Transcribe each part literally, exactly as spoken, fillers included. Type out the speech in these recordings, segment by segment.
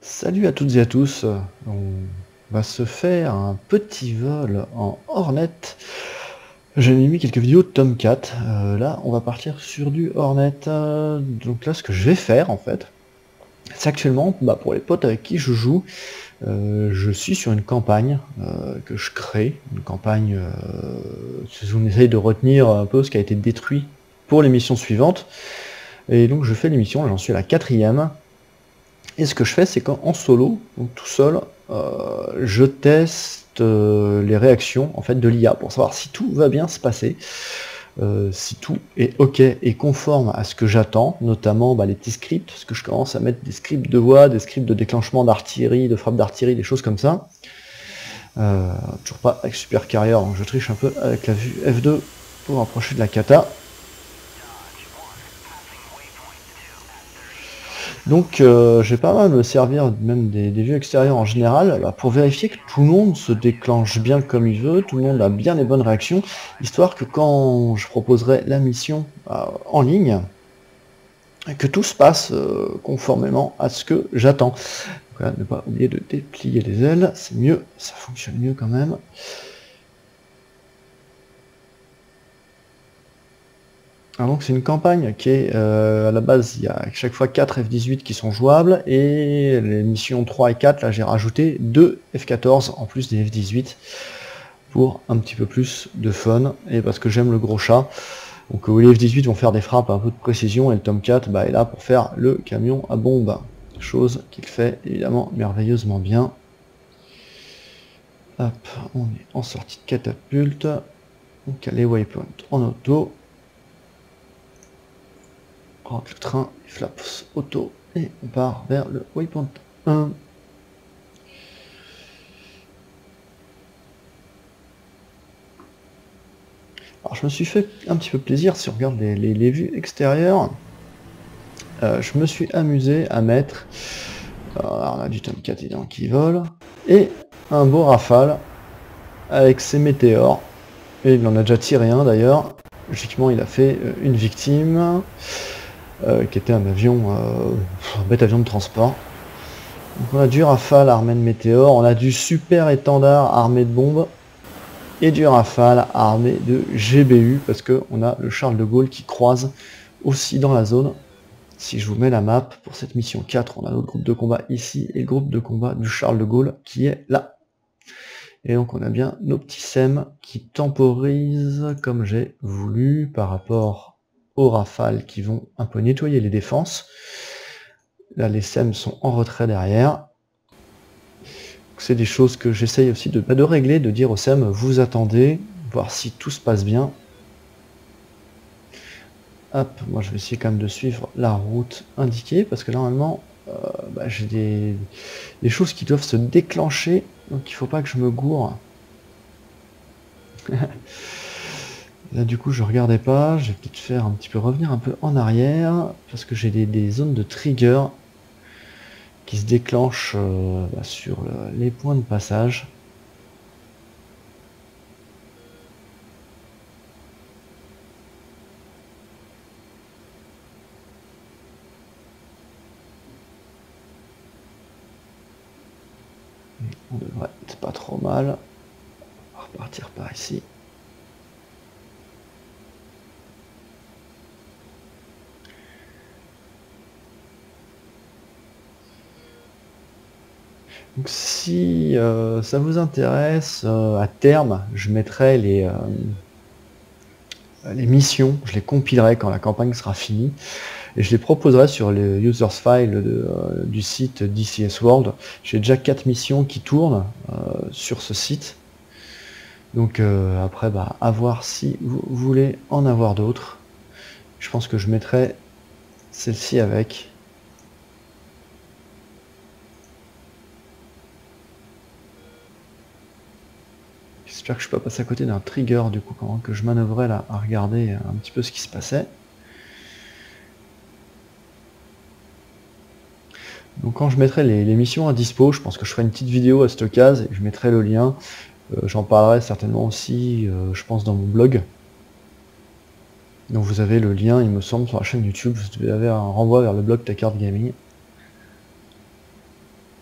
Salut à toutes et à tous, on va se faire un petit vol en Hornet. J'ai mis quelques vidéos de Tomcat, euh, là on va partir sur du Hornet. Euh, donc là ce que je vais faire en fait, c'est actuellement, bah, pour les potes avec qui je joue, euh, je suis sur une campagne euh, que je crée, une campagne, euh, on essaye de retenir un peu ce qui a été détruit pour les missions suivantes. Et donc je fais l'émission, j'en suis à la quatrième. Et ce que je fais, c'est qu'en solo, donc tout seul, euh, je teste euh, les réactions en fait de l'I A pour savoir si tout va bien se passer, euh, si tout est ok et conforme à ce que j'attends, notamment bah, les petits scripts, parce que je commence à mettre des scripts de voix, des scripts de déclenchement d'artillerie, de frappe d'artillerie, des choses comme ça. Euh, toujours pas avec super carrière, donc je triche un peu avec la vue F deux pour m'approcher de la kata. Donc euh, je vais pas mal me servir même des, des vues extérieures en général bah, pour vérifier que tout le monde se déclenche bien comme il veut, tout le monde a bien les bonnes réactions, histoire que quand je proposerai la mission euh, en ligne, que tout se passe euh, conformément à ce que j'attends. Voilà, ne pas oublier de déplier les ailes, c'est mieux, ça fonctionne mieux quand même. Alors donc c'est une campagne qui est, euh, à la base, il y a chaque fois quatre F dix-huit qui sont jouables, et les missions trois et quatre, là j'ai rajouté deux F quatorze en plus des F dix-huit, pour un petit peu plus de fun, et parce que j'aime le gros chat. Donc euh, les F dix-huit vont faire des frappes un peu de précision, et le Tomcat bah, est là pour faire le camion à bombe, chose qu'il fait évidemment merveilleusement bien. Hop, on est en sortie de catapulte, donc les waypoints en auto. Le train, flaps auto, et on part vers le waypoint un. Alors je me suis fait un petit peu plaisir, si on regarde les, les, les vues extérieures, euh, je me suis amusé à mettre, alors on a du Tomcat qui vole, et un beau Rafale avec ses météores, et il en a déjà tiré un d'ailleurs, logiquement il a fait une victime, euh, qui était un avion, euh, un bête avion de transport. Donc on a du Rafale armé de météores, on a du super étendard armé de bombes, et du Rafale armé de G B U, parce qu'on a le Charles de Gaulle qui croise aussi dans la zone. Si je vous mets la map, pour cette mission quatre, on a notre groupe de combat ici, et le groupe de combat du Charles de Gaulle qui est là. Et donc on a bien nos petits S E M qui temporisent comme j'ai voulu par rapport aux Rafales qui vont un peu nettoyer les défenses. Là les S E M sont en retrait derrière. C'est des choses que j'essaye aussi de, de régler, de dire au S E M, vous attendez, voir si tout se passe bien. Hop, moi je vais essayer quand même de suivre la route indiquée, parce que normalement, euh, bah, j'ai des, des choses qui doivent se déclencher, donc il faut pas que je me gourre. Là du coup je regardais pas, je vais peut-être faire un petit peu revenir un peu en arrière, parce que j'ai des, des zones de trigger qui se déclenchent euh, bah, sur le, les points de passage. On devrait être pas trop mal. On va repartir par ici. Donc si euh, ça vous intéresse, euh, à terme, je mettrai les, euh, les missions, je les compilerai quand la campagne sera finie, et je les proposerai sur les users file de, euh, du site D C S World. J'ai déjà quatre missions qui tournent euh, sur ce site. Donc euh, après, bah, à voir si vous voulez en avoir d'autres. Je pense que je mettrai celle-ci avec. J'espère que je peux pas passer à côté d'un trigger du coup pendant que je manœuvrais là à regarder un petit peu ce qui se passait. Donc quand je mettrai les, les missions à dispo, je pense que je ferai une petite vidéo à cette occasion et je mettrai le lien. Euh, J'en parlerai certainement aussi, euh, je pense, dans mon blog. Donc vous avez le lien, il me semble, sur la chaîne YouTube. Vous avez un renvoi vers le blog Techart Gaming.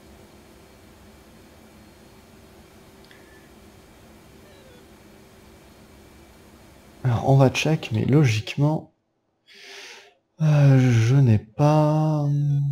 on va check, mais logiquement, euh, je n'ai pas...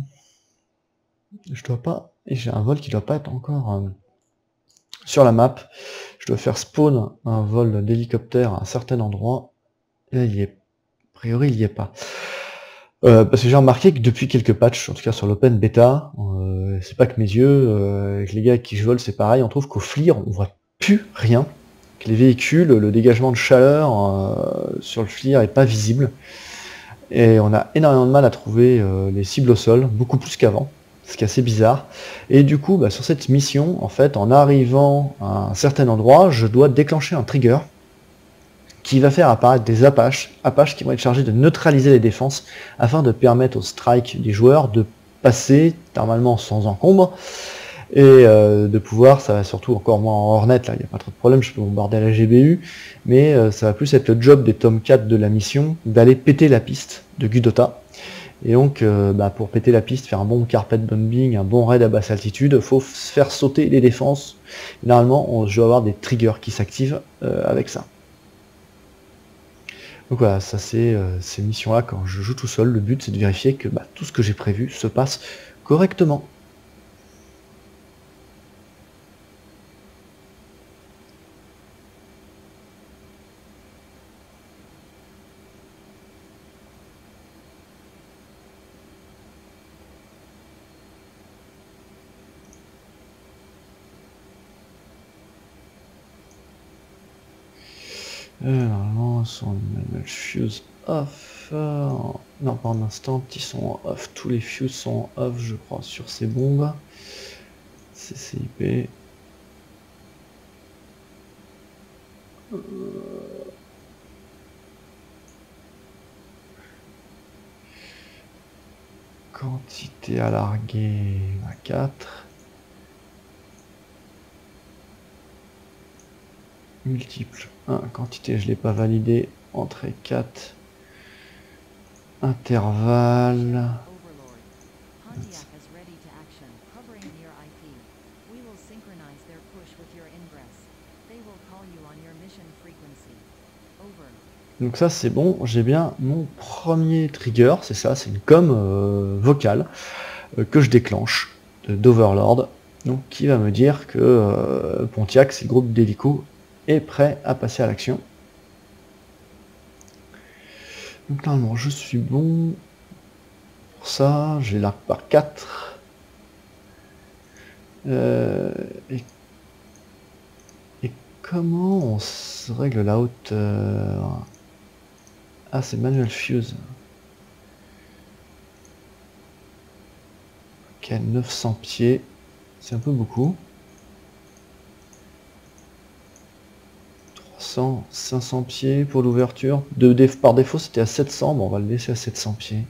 Je dois pas... Et j'ai un vol qui doit pas être encore euh, sur la map. Je dois faire spawn un vol d'hélicoptère à un certain endroit. Et là, il y est. A priori, il y est pas. Euh, parce que j'ai remarqué que depuis quelques patchs, en tout cas sur l'open beta, euh, c'est pas que mes yeux, euh, avec les gars avec qui je vole, c'est pareil, on trouve qu'au FLIR, on voit plus rien. Que les véhicules, le dégagement de chaleur euh, sur le FLIR est pas visible. Et on a énormément de mal à trouver euh, les cibles au sol, beaucoup plus qu'avant, ce qui est assez bizarre. Et du coup, bah, sur cette mission, en fait, en arrivant à un certain endroit, je dois déclencher un trigger qui va faire apparaître des Apaches, Apaches qui vont être chargés de neutraliser les défenses afin de permettre au strike des joueurs de passer normalement sans encombre et euh, de pouvoir, ça va surtout encore moins en Hornet, là il n'y a pas trop de problème, je peux bombarder à la G B U, mais euh, ça va plus être le job des Tomcat de la mission d'aller péter la piste de Gudota. Et donc euh, bah, pour péter la piste, faire un bon carpet bombing, un bon raid à basse altitude, il faut faire sauter les défenses. Normalement on, je vais avoir des triggers qui s'activent euh, avec ça. Donc voilà, ça c'est euh, ces missions-là, quand je joue tout seul, le but c'est de vérifier que bah, tout ce que j'ai prévu se passe correctement. Euh, normalement, son manual fuse off. Euh, non, pas en instant, ils sont off. Tous les fuses sont off, je crois, sur ces bombes. C C I P. Euh... Quantité à larguer à quatre. Multiple un, quantité je l'ai pas validé, entrée quatre, intervalle. Donc ça c'est bon, j'ai bien mon premier trigger, c'est ça, c'est une com euh, vocale euh, que je déclenche d'Overlord, donc qui va me dire que euh, Pontiac, c'est le groupe d'hélico, est prêt à passer à l'action. Donc normalement je suis bon pour ça, j'ai l'arc par quatre. Euh, et, et comment on se règle la hauteur? Ah, c'est manual fuse. Ok, neuf cents pieds, c'est un peu beaucoup. trois cents, cinq cents pieds pour l'ouverture. De déf par défaut, c'était à sept cents, bon, on va le laisser à sept cents pieds.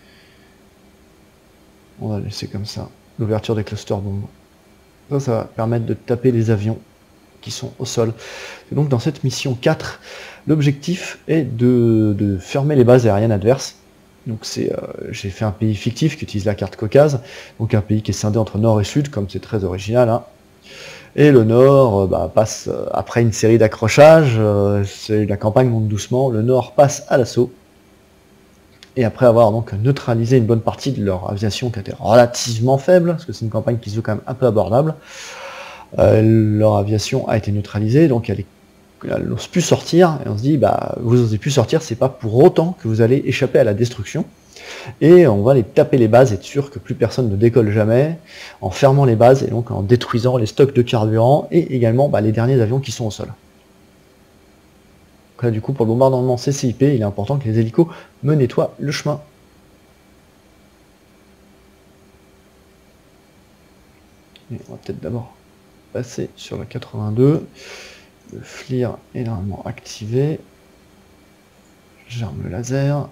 On va le laisser comme ça. L'ouverture des cluster bombes. Ça, ça va permettre de taper les avions qui sont au sol. Et donc dans cette mission quatre, l'objectif est de, de fermer les bases aériennes adverses. Donc c'est, euh, j'ai fait un pays fictif qui utilise la carte Caucase, donc un pays qui est scindé entre nord et sud, comme c'est très original. Hein. Et le nord euh, bah, passe, euh, après une série d'accrochages, euh, la campagne monte doucement, le nord passe à l'assaut. Et après avoir donc neutralisé une bonne partie de leur aviation qui était relativement faible, parce que c'est une campagne qui se veut quand même un peu abordable, Euh, leur aviation a été neutralisée, donc elle, est, elle n'ose plus sortir, et on se dit, bah, vous n'osez plus sortir, c'est pas pour autant que vous allez échapper à la destruction, et on va les taper les bases, être sûr que plus personne ne décolle jamais, en fermant les bases, et donc en détruisant les stocks de carburant, et également bah, les derniers avions qui sont au sol. Donc là, du coup, pour le bombardement C C I P, il est important que les hélicos me nettoient le chemin. Et on va peut-être d'abord passer sur la quatre-vingt-deux. Le FLIR est normalement activé. J'arme le laser.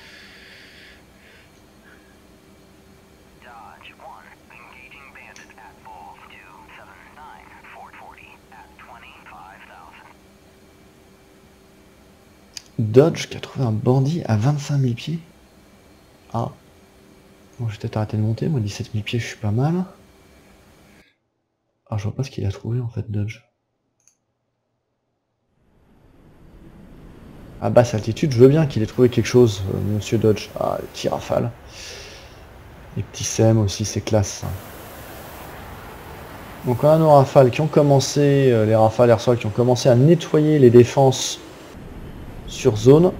Dodge quatre-vingts bandit à vingt-cinq mille pieds. Ah. Bon, je vais peut-être arrêter de monter. Moi, dix-sept mille pieds, je suis pas mal. Ah, je vois pas ce qu'il a trouvé en fait, Dodge. À basse altitude, je veux bien qu'il ait trouvé quelque chose, euh, Monsieur Dodge. Ah, les petits rafales. Les petits S E M aussi, c'est classe. Ça. Donc on a nos rafales qui ont commencé, euh, les rafales air sol qui ont commencé à nettoyer les défenses sur zone.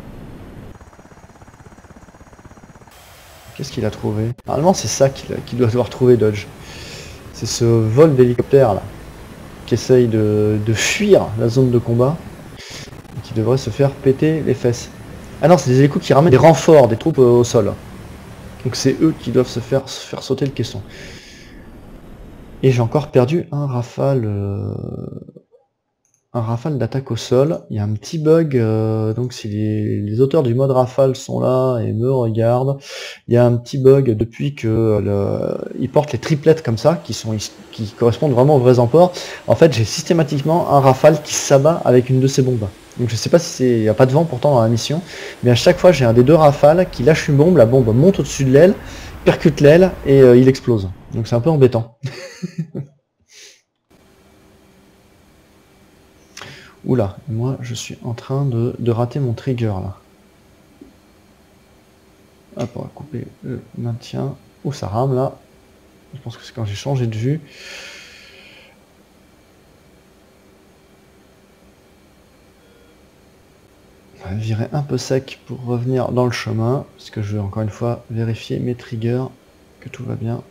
Qu'est-ce qu'il a trouvé? Normalement c'est ça qu'il qu'il doit devoir trouver Dodge. C'est ce vol d'hélicoptère là, qui essaye de, de fuir la zone de combat, et qui devrait se faire péter les fesses. Ah non, c'est des hélicos qui ramènent des renforts, des troupes euh, au sol. Donc c'est eux qui doivent se faire, se faire sauter le caisson. Et j'ai encore perdu un rafale... Euh... un rafale d'attaque au sol. Il y a un petit bug, euh, donc si les, les auteurs du mode rafale sont là et me regardent, il y a un petit bug depuis que le, ils portent les triplettes comme ça, qui sont qui correspondent vraiment aux vrais emports. En fait, j'ai systématiquement un rafale qui s'abat avec une de ces bombes. Donc je sais pas si c'est, il n'y a pas de vent pourtant dans la mission, mais à chaque fois j'ai un des deux rafales qui lâche une bombe, la bombe monte au-dessus de l'aile, percute l'aile et euh, il explose. Donc c'est un peu embêtant. Oula, moi je suis en train de, de rater mon trigger là. Hop, on va couper le maintien. Ouh, ça rame là. Je pense que c'est quand j'ai changé de vue. On va virer un peu sec pour revenir dans le chemin. Parce que je vais encore une fois vérifier mes triggers, que tout va bien.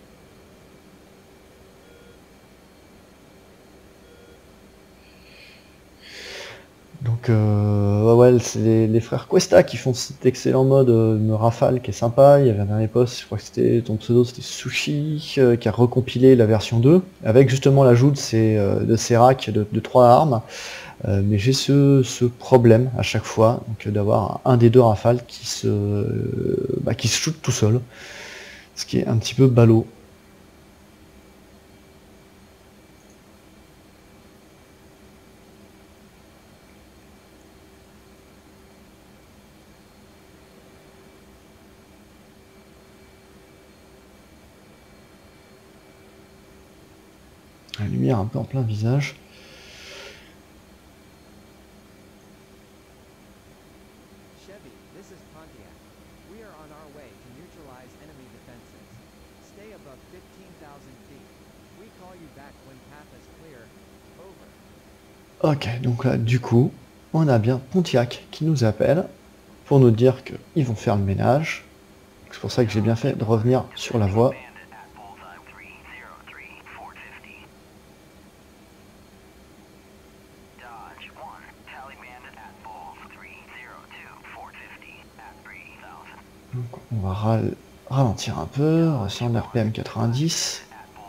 Donc euh, ouais, c'est les, les frères Cuesta qui font cet excellent mode euh, Rafale qui est sympa. Il y avait un dernier post, je crois que c'était ton pseudo, c'était Sushi, euh, qui a recompilé la version deux, avec justement l'ajout de ces, euh, de ces racks de, de trois armes. Euh, mais j'ai ce, ce problème à chaque fois, donc euh, d'avoir un des deux Rafales qui se, euh, bah, qui se shoot tout seul, ce qui est un petit peu ballot. La lumière un peu en plein visage. Chevy, this is Pontiac. We are on our way to neutralize enemy defenses. Stay above fifteen thousand feet. We call you back when path is clear. Over. Ok, donc là, du coup, on a bien Pontiac qui nous appelle pour nous dire qu'ils vont faire le ménage. C'est pour ça que j'ai bien fait de revenir sur la voie. Donc on va ral ralentir un peu, ressentir l'R P M quatre-vingt-dix.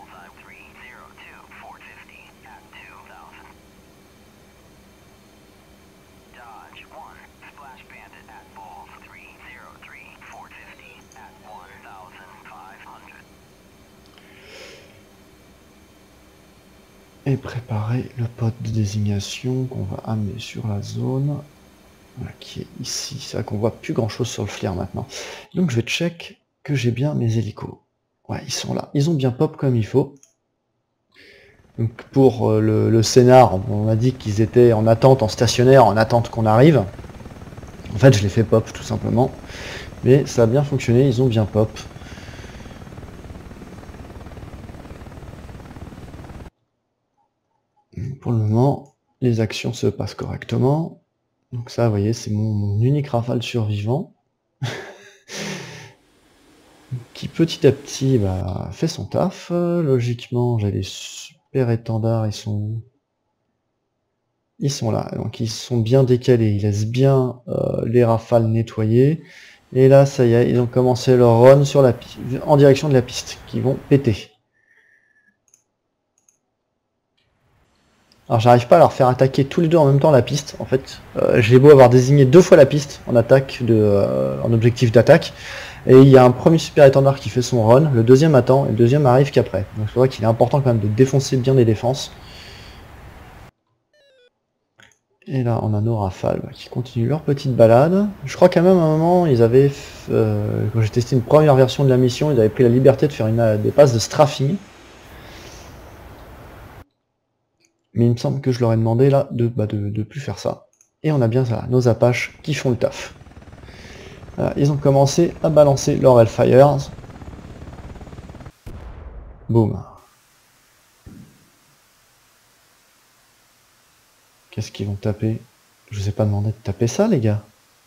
Et préparer le pod de désignation qu'on va amener sur la zone. Voilà, qui est ici. C'est vrai qu'on voit plus grand chose sur le flair maintenant. Donc je vais check que j'ai bien mes hélicos. Ouais, ils sont là. Ils ont bien pop comme il faut. Donc pour euh, le, le scénar, on m'a dit qu'ils étaient en attente, en stationnaire, en attente qu'on arrive. En fait, je les fais pop tout simplement. Mais ça a bien fonctionné, ils ont bien pop. Pour le moment, les actions se passent correctement. Donc ça, vous voyez, c'est mon, mon unique rafale survivant. Qui petit à petit bah, fait son taf. Euh, logiquement, j'ai des super étendards, ils sont ils sont là. Donc ils sont bien décalés, ils laissent bien euh, les rafales nettoyer. Et là, ça y est, ils ont commencé leur run sur la piste, en direction de la piste, qui vont péter. Alors j'arrive pas à leur faire attaquer tous les deux en même temps la piste, en fait. Euh, j'ai beau avoir désigné deux fois la piste en attaque de, euh, en objectif d'attaque. Et il y a un premier super étendard qui fait son run, le deuxième attend, et le deuxième arrive qu'après. Donc c'est vrai qu'il est important quand même de défoncer bien les défenses. Et là on a nos rafales qui continuent leur petite balade. Je crois qu'à même un moment ils avaient, euh, quand j'ai testé une première version de la mission, ils avaient pris la liberté de faire une, des passes de strafing. Mais il me semble que je leur ai demandé là de, bah, de, de plus faire ça. Et on a bien ça, nos Apaches qui font le taf. Voilà, ils ont commencé à balancer leur Hellfires. Boum. Qu'est-ce qu'ils vont taper? Je vous ai pas demandé de taper ça, les gars.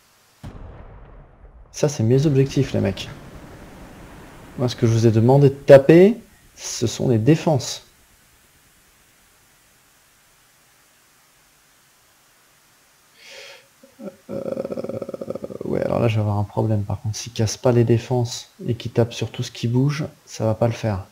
Ça, c'est mes objectifs, les mecs. Moi, ce que je vous ai demandé de taper, ce sont les défenses. Euh... Ouais, alors là, je vais avoir un problème. Par contre, s'ils cassent pas les défenses et qu'ils tapent sur tout ce qui bouge, ça va pas le faire.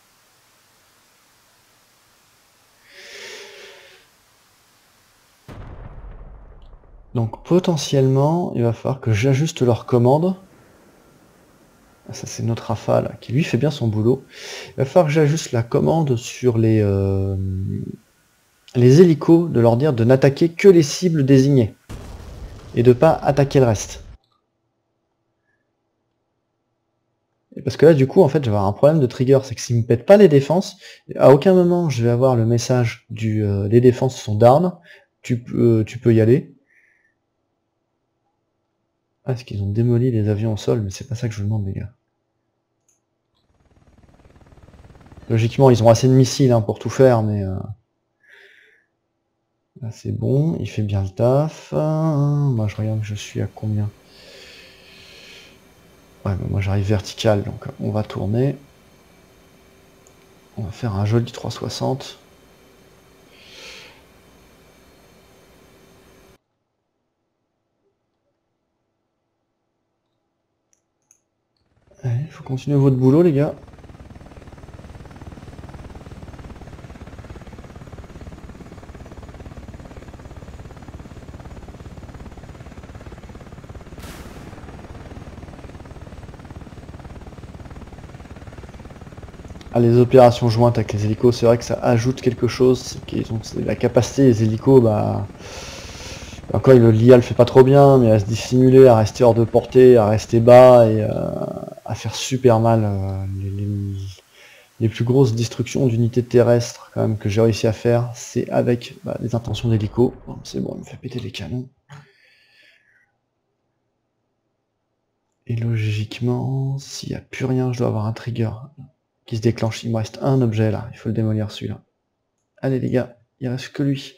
Donc, potentiellement, il va falloir que j'ajuste leur commande. Ça, c'est notre rafale qui, lui, fait bien son boulot. Il va falloir que j'ajuste la commande sur les... Euh... les hélicos, de leur dire de n'attaquer que les cibles désignées et de pas attaquer le reste. Et parce que là du coup en fait je vais avoir un problème de trigger, c'est que s'ils me pètent pas les défenses, à aucun moment je vais avoir le message du euh, les défenses sont down, tu peux euh, tu peux y aller. Ah, est-ce qu'ils ont démoli les avions au sol? Mais c'est pas ça que je vous demande, les gars. Logiquement ils ont assez de missiles hein, pour tout faire, mais euh... là c'est bon, il fait bien le taf. Moi je regarde que je suis à combien. Ouais, bah moi j'arrive vertical, donc on va tourner. On va faire un joli trois cent soixante. Il faut continuer votre boulot, les gars. Ah, les opérations jointes avec les hélicos, c'est vrai que ça ajoute quelque chose, c'est qu'ils ont la capacité, les hélicos, bah... Encore, l'I A le fait pas trop bien, mais à se dissimuler, à rester hors de portée, à rester bas, et euh, à faire super mal euh, les, les, les plus grosses destructions d'unités terrestres, quand même, que j'ai réussi à faire, c'est avec bah, les intentions d'hélico. Bon, c'est bon, il me fait péter les canons. Et logiquement, s'il n'y a plus rien, je dois avoir un trigger qui se déclenche. Il me reste un objet là, il faut le démolir celui-là. Allez les gars, il reste que lui.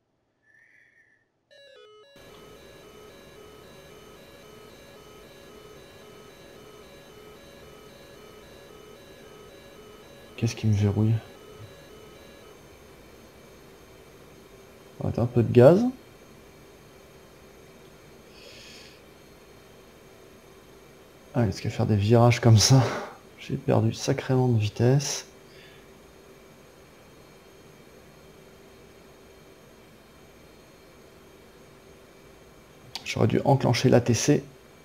Qu'est-ce qui me verrouille? On va mettre un peu de gaz. Ah, est-ce qu'à faire des virages comme ça, j'ai perdu sacrément de vitesse. J'aurais dû enclencher l'A T C.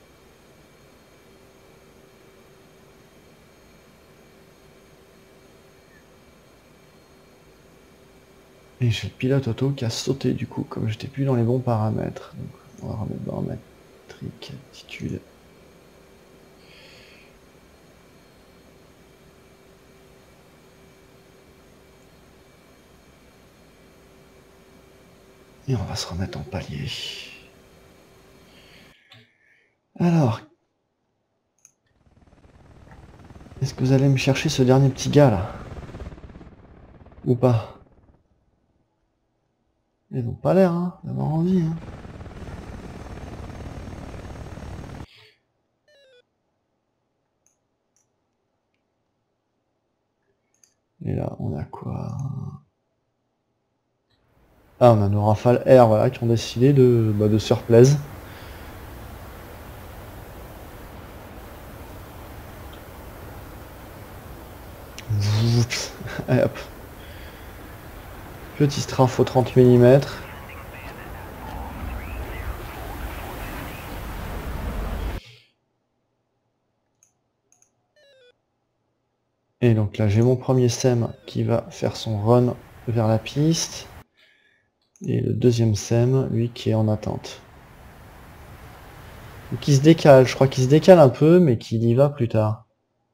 Et j'ai le pilote auto qui a sauté du coup, comme j'étais plus dans les bons paramètres. Donc on va remettre barométrique, attitude. Et on va se remettre en palier. Alors, est-ce que vous allez me chercher ce dernier petit gars là? Ou pas? Ils n'ont pas l'air hein, d'avoir envie. Hein. Et là, on a quoi? Ah, on a nos Rafales Air voilà, qui ont décidé de, bah, de se faire plaisir. Allez, hop. Petit strafe au trente millimètres. Et donc là j'ai mon premier S E M qui va faire son run vers la piste. Et le deuxième S E M, lui, qui est en attente. Donc il se décale, je crois qu'il se décale un peu, mais qu'il y va plus tard.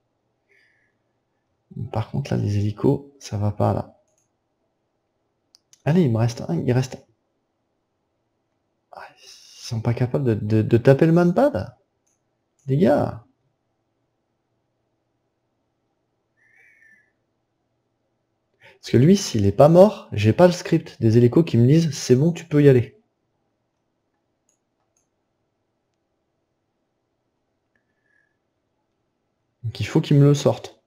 Par contre là les hélicos, ça va pas là. Allez, il me reste un, il reste un. Ah, Ils sont pas capables de, de, de taper le manpad? Les gars. Parce que lui, s'il est pas mort, j'ai pas le script des hélicos qui me disent c'est bon, tu peux y aller. Donc il faut qu'ils me le sortent.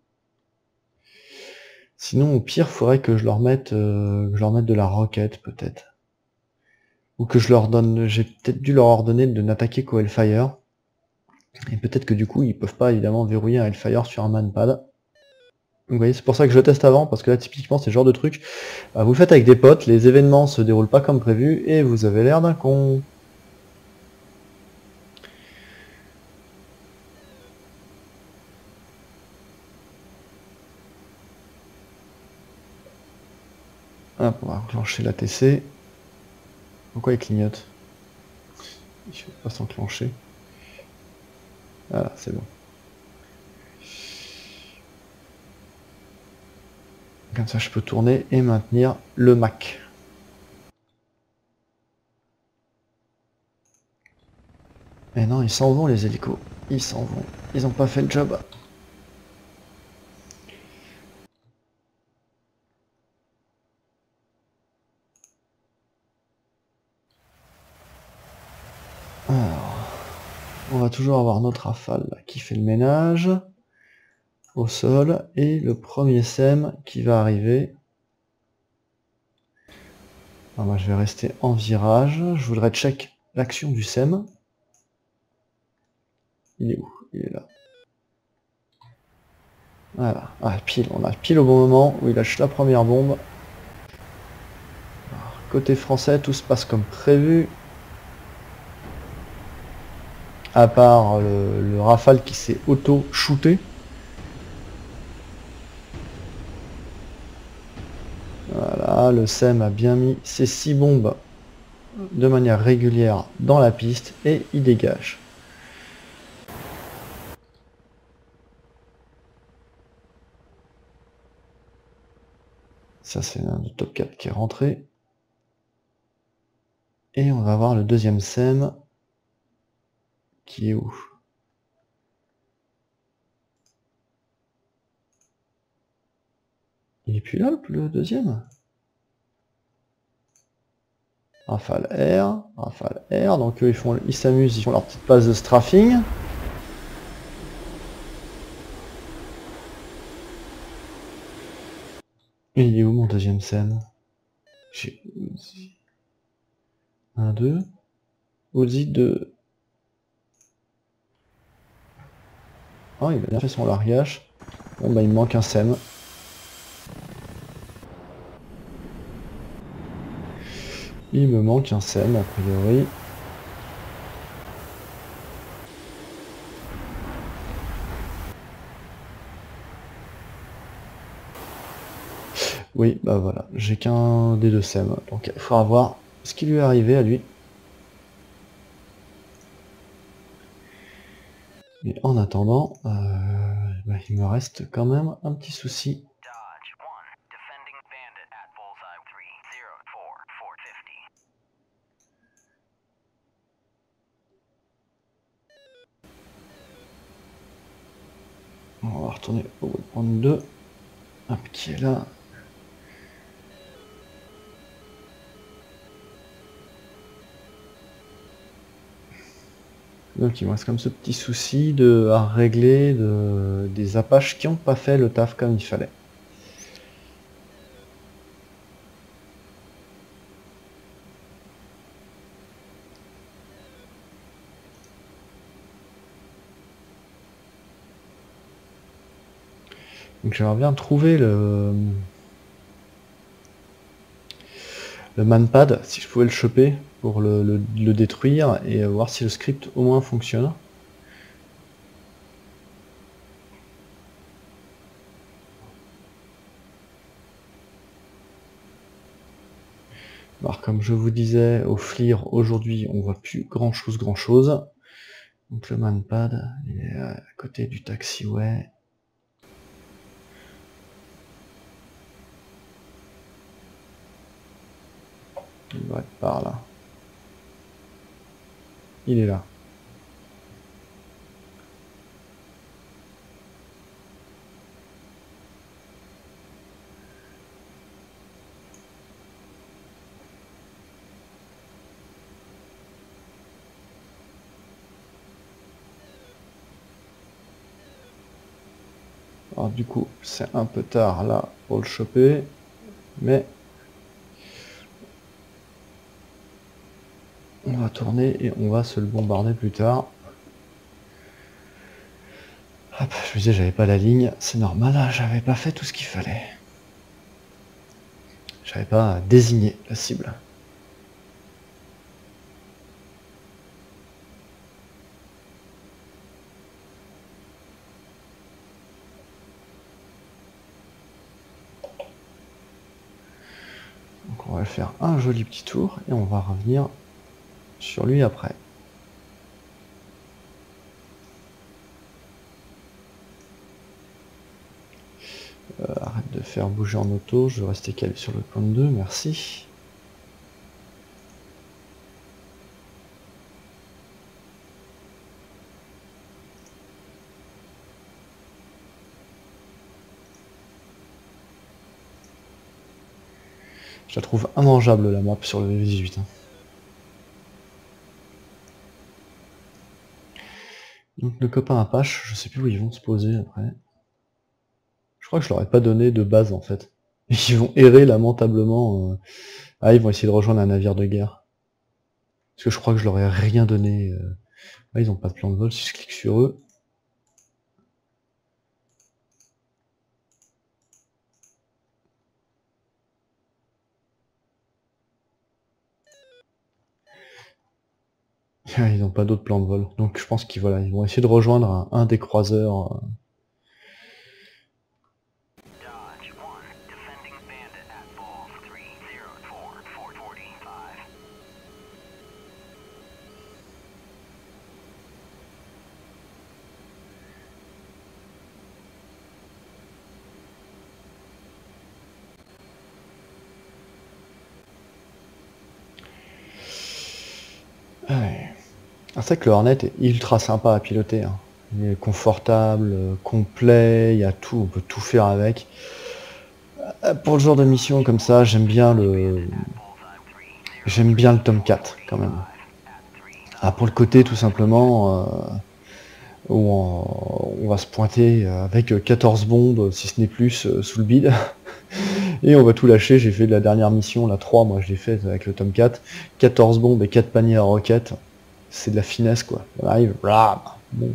Sinon, au pire, faudrait que je leur mette, euh, que je leur mette de la roquette, peut-être. Ou que je leur donne, j'ai peut-être dû leur ordonner de n'attaquer qu'au Hellfire. Et peut-être que du coup, ils peuvent pas évidemment verrouiller un Hellfire sur un manpad. Donc vous voyez, c'est pour ça que je le teste avant, parce que là, typiquement, c'est le genre de truc, bah, vous le faites avec des potes, les événements se déroulent pas comme prévu, et vous avez l'air d'un con. Hop, on va enclencher l'A T C. Pourquoi il clignote? Il ne faut pas s'enclencher. Voilà, c'est bon. Comme ça, je peux tourner et maintenir le Mac. Mais non, ils s'en vont les hélicos. Ils s'en vont. Ils n'ont pas fait le job. Alors, on va toujours avoir notre rafale là, qui fait le ménage au sol et le premier S E M qui va arriver. Alors moi je vais rester en virage. Je voudrais check l'action du S E M. Il est où? Il est là. Voilà. Ah, pile, on a pile au bon moment où il lâche la première bombe. Alors, côté français, tout se passe comme prévu. À part le, le Rafale qui s'est auto-shooté. Voilà, le S E M a bien mis ses six bombes de manière régulière dans la piste et il dégage. Ça c'est un top quatre qui est rentré. Et on va voir le deuxième S E M qui est où? Il est plus là le deuxième? Rafale R, Rafale R, donc eux ils font, ils s'amusent, ils font leur petite passe de strafing. Et il est où mon deuxième S E M? J'ai Uzi. un, deux. Uzi deux. Oh, il a bien fait son largage. Bon bah il me manque un S E M. Il me manque un S E M a priori. Oui, bah voilà, j'ai qu'un des deux S E M, donc il faudra voir ce qui lui est arrivé à lui. Mais en attendant, euh, bah, il me reste quand même un petit souci. On va retourner au point deux. Hop, qui est là. Donc il me reste comme ce petit souci de, à régler de, des Apaches qui n'ont pas fait le taf comme il fallait. Donc j'aimerais bien trouver le, le manpad, si je pouvais le choper pour le, le, le détruire et voir si le script au moins fonctionne. Alors comme je vous disais, au F L I R aujourd'hui on voit plus grand chose grand chose. Donc le manpad il est à côté du taxiway. Il doit être par là. Il est là. Alors du coup, c'est un peu tard là pour le choper, mais on va tourner et on va se le bombarder plus tard. Hop, je me disais j'avais pas la ligne, c'est normal, j'avais pas fait tout ce qu'il fallait. J'avais pas désigné la cible. Donc on va faire un joli petit tour et on va revenir sur lui après. Euh, arrête de faire bouger en auto, je vais rester calé sur le point de deux, merci. Je la trouve immangeable la map sur le V dix-huit. Hein. Donc le copain Apache, je sais plus où ils vont se poser après. Je crois que je leur ai pas donné de base en fait. Ils vont errer lamentablement. Euh... Ah, ils vont essayer de rejoindre un navire de guerre. Parce que je crois que je leur ai rien donné. Euh... Ah, ils ont pas de plan de vol si je clique sur eux. Ils n'ont pas d'autres plans de vol. Donc je pense qu'ils voilà, ils vont essayer de rejoindre un, un des croiseurs. Euh... Ouais. Ah, c'est vrai que le Hornet est ultra sympa à piloter. Hein. Il est confortable, euh, complet, il y a tout, on peut tout faire avec. Euh, pour le genre de mission comme ça, j'aime bien le. J'aime bien le Tomcat quand même. Ah, pour le côté tout simplement euh, où on, on va se pointer avec quatorze bombes, si ce n'est plus, euh, sous le bide. Et on va tout lâcher. J'ai fait de la dernière mission, la trois, moi je l'ai faite avec le Tomcat. quatorze bombes et quatre paniers à roquettes. C'est de la finesse quoi. On arrive, blam, bon.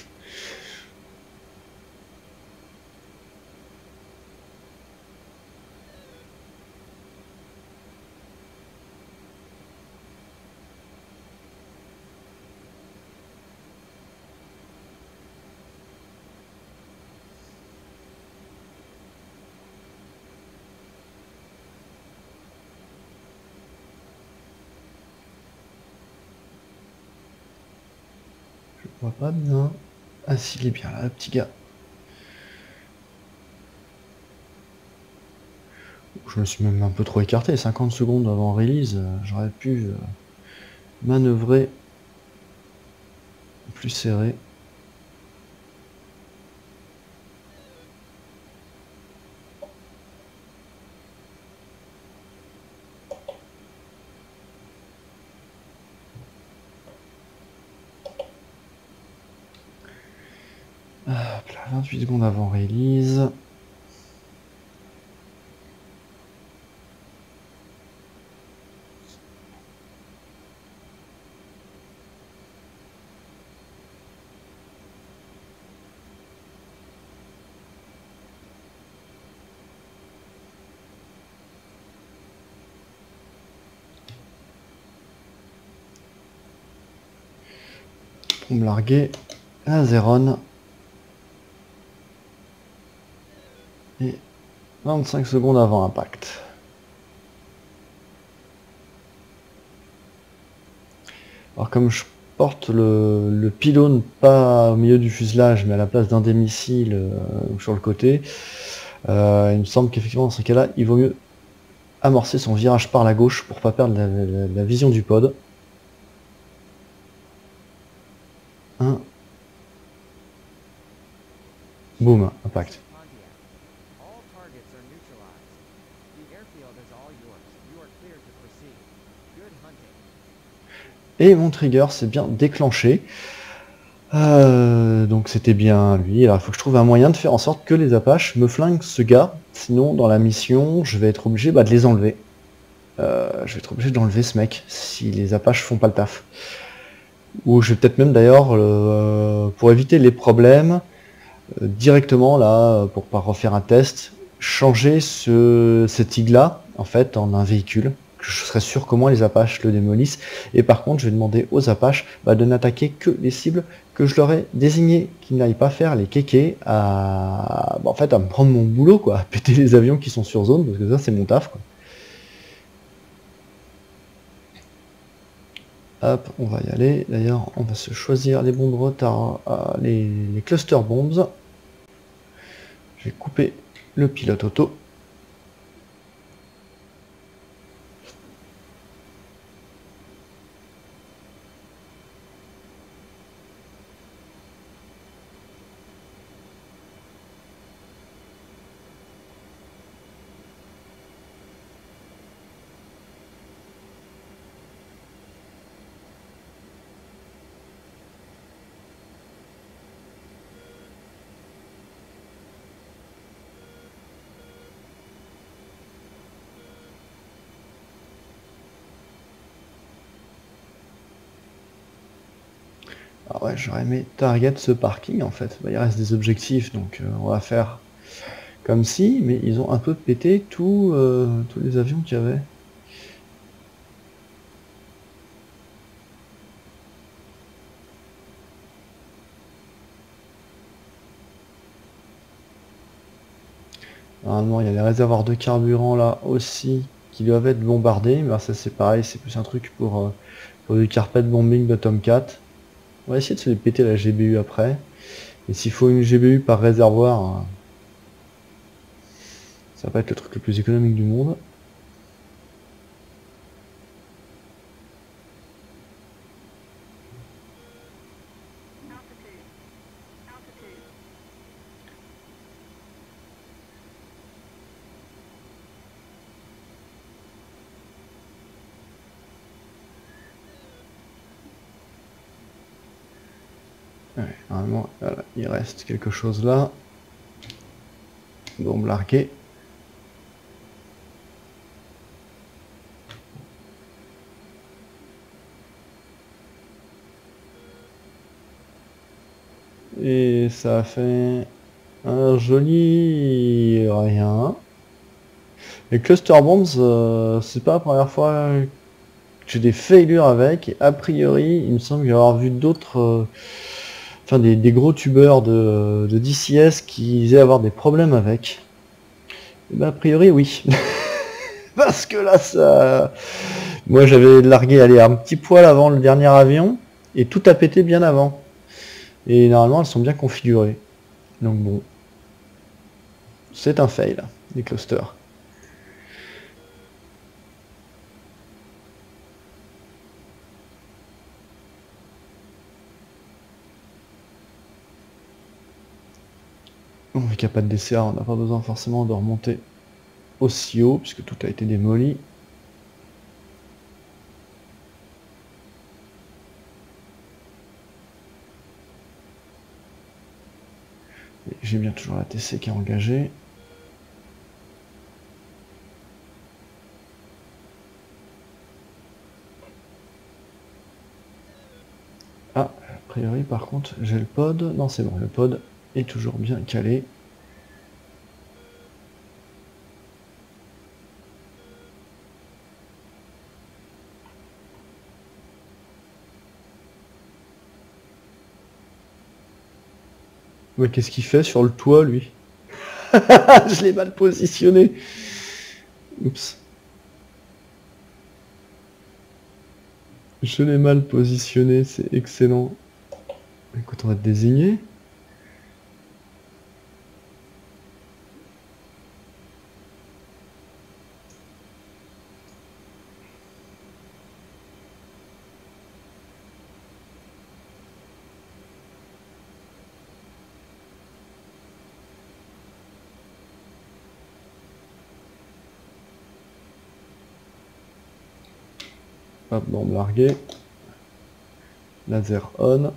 Je vois pas bien. Ah si, il est bien là, le petit gars. Je me suis même un peu trop écarté, cinquante secondes avant release, euh, j'aurais pu euh, manœuvrer plus serré. Hop là, vingt-huit secondes avant release. Pour me larguer à Zéron. Et vingt-cinq secondes avant impact. Alors comme je porte le, le pylône pas au milieu du fuselage mais à la place d'un des missiles euh, sur le côté, euh, il me semble qu'effectivement dans ce cas là il vaut mieux amorcer son virage par la gauche pour pas perdre la, la, la vision du pod. un. Boum, impact. Pontiac. All targets are neutralized. The airfield is all yours. You are cleared to proceed. Good hunting. Et mon trigger s'est bien déclenché. Euh, donc c'était bien lui. Alors il faut que je trouve un moyen de faire en sorte que les Apaches me flinguent ce gars. Sinon dans la mission je vais être obligé bah, de les enlever. Euh, je vais être obligé d'enlever ce mec si les Apaches font pas le taf. Ou je vais peut-être même d'ailleurs, euh, pour éviter les problèmes, euh, directement là, pour pas refaire un test, changer ce, cet I G là en fait en un véhicule. Je serai sûr comment les Apaches le démolissent. Et par contre, je vais demander aux Apaches bah, de n'attaquer que les cibles que je leur ai désignées, qu'ils n'aillent pas faire les kékés à, bah, en fait, à me prendre mon boulot, quoi, à péter les avions qui sont sur zone, parce que ça, c'est mon taf, quoi. Hop, on va y aller. D'ailleurs, on va se choisir les bombes de retard, euh, les, les cluster bombs. Je vais couper le pilote auto. Ah ouais, j'aurais aimé target ce parking en fait. Bah, il reste des objectifs, donc euh, on va faire comme si, mais ils ont un peu pété tout, euh, tous les avions qu'il y avait. Normalement, il y a les réservoirs de carburant là aussi qui doivent être bombardés, mais alors ça c'est pareil, c'est plus un truc pour, euh, pour du carpet bombing de Tomcat. On va essayer de se les péter la G B U après. Et s'il faut une G B U par réservoir, hein, ça va pas être le truc le plus économique du monde. Ouais, normalement, voilà, il reste quelque chose là. Bombe larguée. Et ça a fait un joli rien. Les cluster bombs, euh, c'est pas la première fois que j'ai des failures avec. Et a priori, il me semble y avoir vu d'autres, euh, enfin des, des gros tubeurs de, de D C S qui disaient avoir des problèmes avec. Et ben, a priori, oui. Parce que là, ça... Moi, j'avais largué aller un petit poil avant le dernier avion, et tout a pété bien avant. Et normalement, elles sont bien configurées. Donc bon, c'est un fail, les clusters. Bon, vu qu'il n'y a pas de D C A, on n'a pas besoin forcément de remonter aussi haut, puisque tout a été démoli. J'ai bien toujours la T C qui est engagée. Ah, a priori par contre j'ai le pod. Non c'est bon, le pod est toujours bien calé. Mais qu'est-ce qu'il fait sur le toit lui? Je l'ai mal positionné. Oups. Je l'ai mal positionné, c'est excellent. Écoute, on va te désigner. Hop, bombe larguée. Laser on.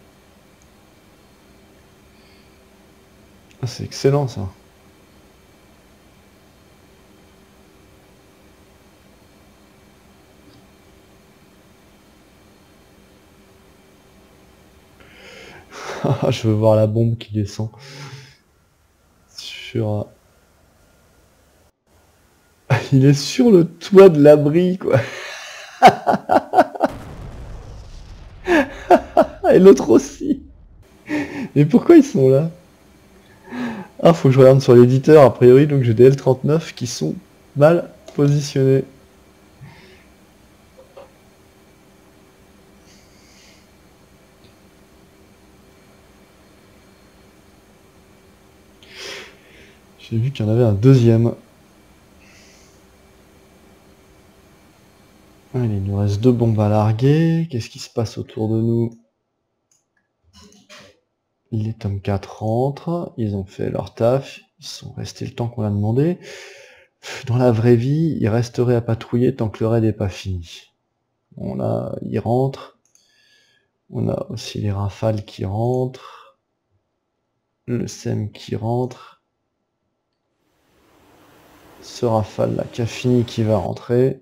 Ah, c'est excellent ça. Je veux voir la bombe qui descend. Sur... Il est sur le toit de l'abri, quoi. Et l'autre aussi. Et pourquoi ils sont là? Ah, faut que je regarde sur l'éditeur, a priori, donc j'ai des L trente-neuf qui sont mal positionnés. J'ai vu qu'il y en avait un deuxième. Allez, il nous reste deux bombes à larguer. Qu'est-ce qui se passe autour de nous? Les tomes quatre rentrent, ils ont fait leur taf, ils sont restés le temps qu'on a demandé. Dans la vraie vie, ils resteraient à patrouiller tant que le raid n'est pas fini. On là, ils rentrent. On a aussi les rafales qui rentrent. Le S E M qui rentre. Ce rafale là qui a fini qui va rentrer.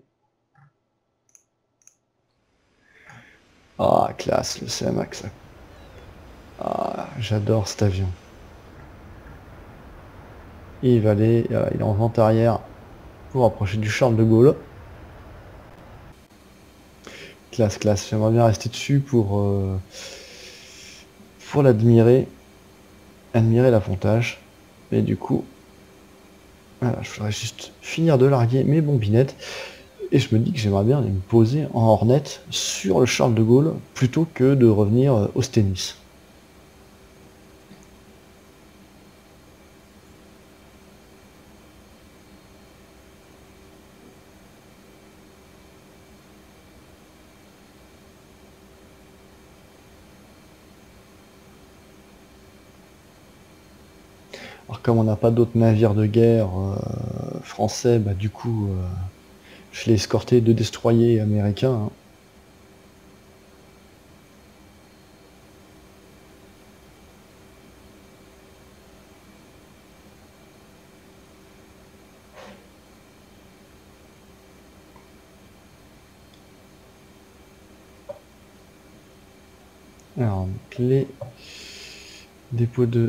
Ah, classe, le S E M avec ça. Ah, j'adore cet avion. Il va aller, euh, il est en vente arrière pour approcher du Charles de Gaulle. Classe, classe. J'aimerais bien rester dessus pour, euh, pour l'admirer. Admirer l'appontage. Mais du coup, voilà, je voudrais juste finir de larguer mes bombinettes. Et je me dis que j'aimerais bien aller me poser en Hornet sur le Charles de Gaulle plutôt que de revenir au Stennis. Alors comme on n'a pas d'autres navires de guerre euh, français, bah du coup euh, je l'ai escorté de destroyers américains. Hein. Alors donc, les dépôts de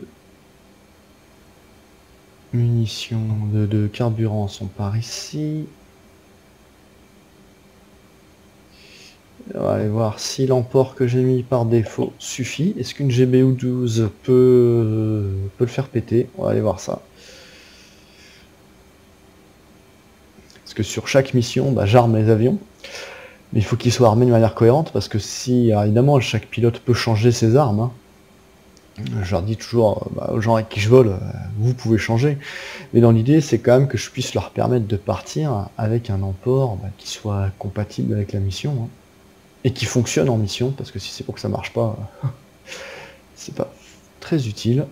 munitions, de, de carburant sont par ici. On va aller voir si l'emport que j'ai mis par défaut suffit. Est-ce qu'une G B U douze peut, peut le faire péter? On va aller voir ça. Parce que sur chaque mission, bah, j'arme les avions. Mais il faut qu'ils soient armés de manière cohérente, parce que si, évidemment, chaque pilote peut changer ses armes. Hein. Je leur dis toujours bah, aux gens avec qui je vole, euh, vous pouvez changer. Mais dans l'idée, c'est quand même que je puisse leur permettre de partir avec un emport bah, qui soit compatible avec la mission. Hein. Et qui fonctionne en mission, parce que si c'est pour que ça marche pas, c'est pas très utile.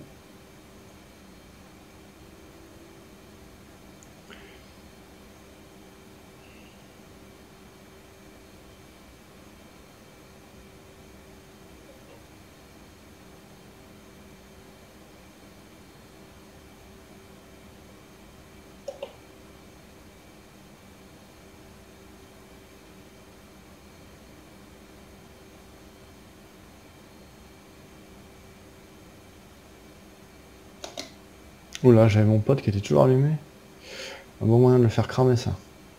Oula, j'avais mon pote qui était toujours allumé. Un bon moyen de le faire cramer ça.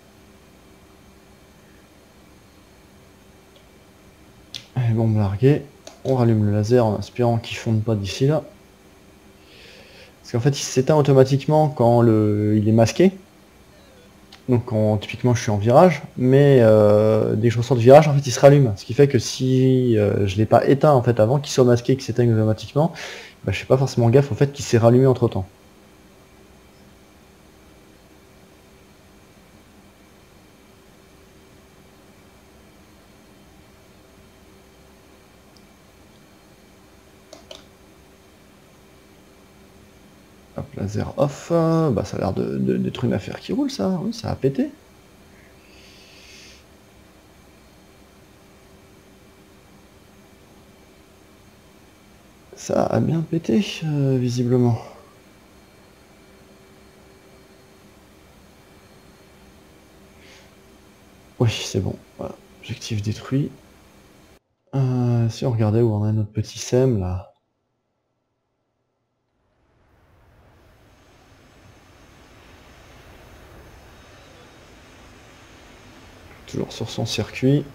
Allez, bombe larguée. On rallume le laser en espérant qu'il ne fonde pas d'ici là. Parce qu'en fait il s'éteint automatiquement quand le, il est masqué. Donc quand typiquement je suis en virage, mais euh, dès que je ressors de virage, en fait il se rallume. Ce qui fait que si euh, je ne l'ai pas éteint en fait avant qu'il soit masqué et qu'il s'éteigne automatiquement, bah, je fais pas forcément gaffe au fait qu'il s'est rallumé entre temps. Hop, laser off, bah ça a l'air d'être de, de, une affaire qui roule ça, oui, ça a pété. Ça a bien pété, euh, visiblement. Oui, c'est bon. Voilà. Objectif détruit. Euh, si on regardait où on a notre petit S E M, là. Toujours sur son circuit.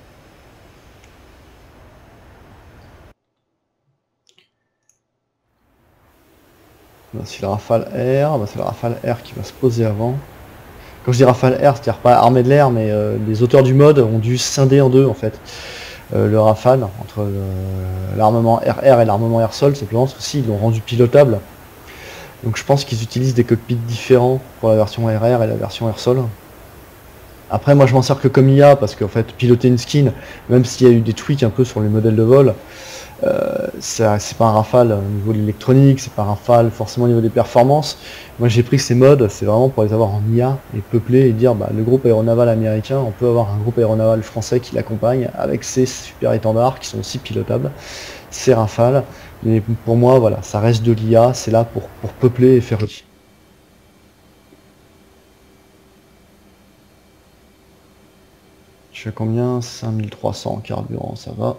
Bah, si le Rafale R, bah, c'est le Rafale R qui va se poser avant. Quand je dis Rafale R, c'est-à-dire pas armée de l'air, mais euh, les auteurs du mode ont dû scinder en deux en fait. Euh, le Rafale, entre l'armement R R et l'armement Air Sol, simplement parce que si, ils l'ont rendu pilotable. Donc je pense qu'ils utilisent des cockpits différents pour la version R R et la version Air Sol. Après moi je m'en sers que comme I A, parce qu'en fait piloter une skin, même s'il y a eu des tweaks un peu sur les modèles de vol, Euh, c'est pas un Rafale au niveau de l'électronique, c'est pas un Rafale forcément au niveau des performances. Moi j'ai pris ces modes, c'est vraiment pour les avoir en I A et peupler et dire bah, le groupe aéronaval américain, on peut avoir un groupe aéronaval français qui l'accompagne avec ses super étendards qui sont aussi pilotables, ces Rafales. Mais pour moi voilà, ça reste de l'I A, c'est là pour, pour peupler et faire le. Je fais combien? cinq mille trois cents en carburant, ça va.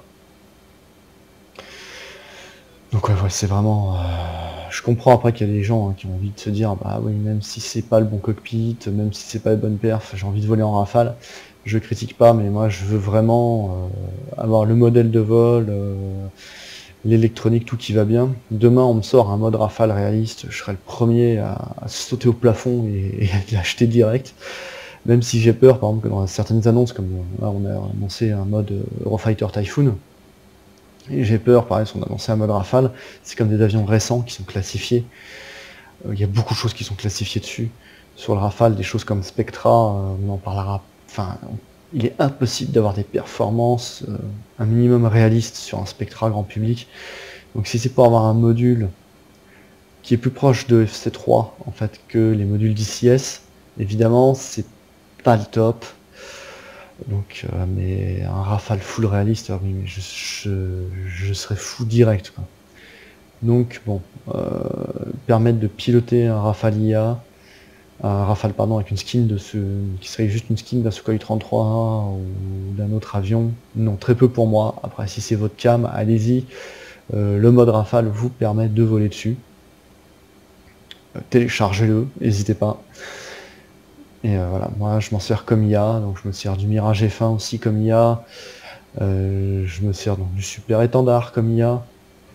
Donc ouais, ouais c'est vraiment... Euh, je comprends après qu'il y a des gens hein, qui ont envie de se dire bah oui, même si c'est pas le bon cockpit, même si c'est pas les bonnes perfs, j'ai envie de voler en Rafale. Je critique pas, mais moi je veux vraiment euh, avoir le modèle de vol, euh, l'électronique, tout qui va bien. Demain on me sort un mode Rafale réaliste, je serai le premier à, à sauter au plafond et, et à l'acheter direct. Même si j'ai peur, par exemple, que dans certaines annonces, comme là on a annoncé un mode Eurofighter Typhoon, et j'ai peur, pareil, si on a lancé un mode Rafale, c'est comme des avions récents qui sont classifiés. Il euh, y a beaucoup de choses qui sont classifiées dessus. Sur le Rafale, des choses comme Spectra, euh, on en parlera. Enfin, il est impossible d'avoir des performances euh, un minimum réalistes sur un Spectra grand public. Donc si c'est pour avoir un module qui est plus proche de F C trois en fait que les modules d'I C S, évidemment c'est pas le top. Donc, euh, mais un Rafale full réaliste, ah oui, mais je, je, je serais fou direct, quoi. Donc, bon, euh, permettre de piloter un Rafale I A, un Rafale, pardon, avec une skin de ce, qui serait juste une skin d'un Sukhoi trente-trois ou d'un autre avion, non, très peu pour moi. Après, si c'est votre cam, allez-y. Euh, le mode Rafale vous permet de voler dessus. Euh, téléchargez-le, n'hésitez pas. Et euh, voilà, moi je m'en sers comme I A, donc je me sers du Mirage F un aussi comme I A, euh, je me sers donc du Super Étendard comme I A.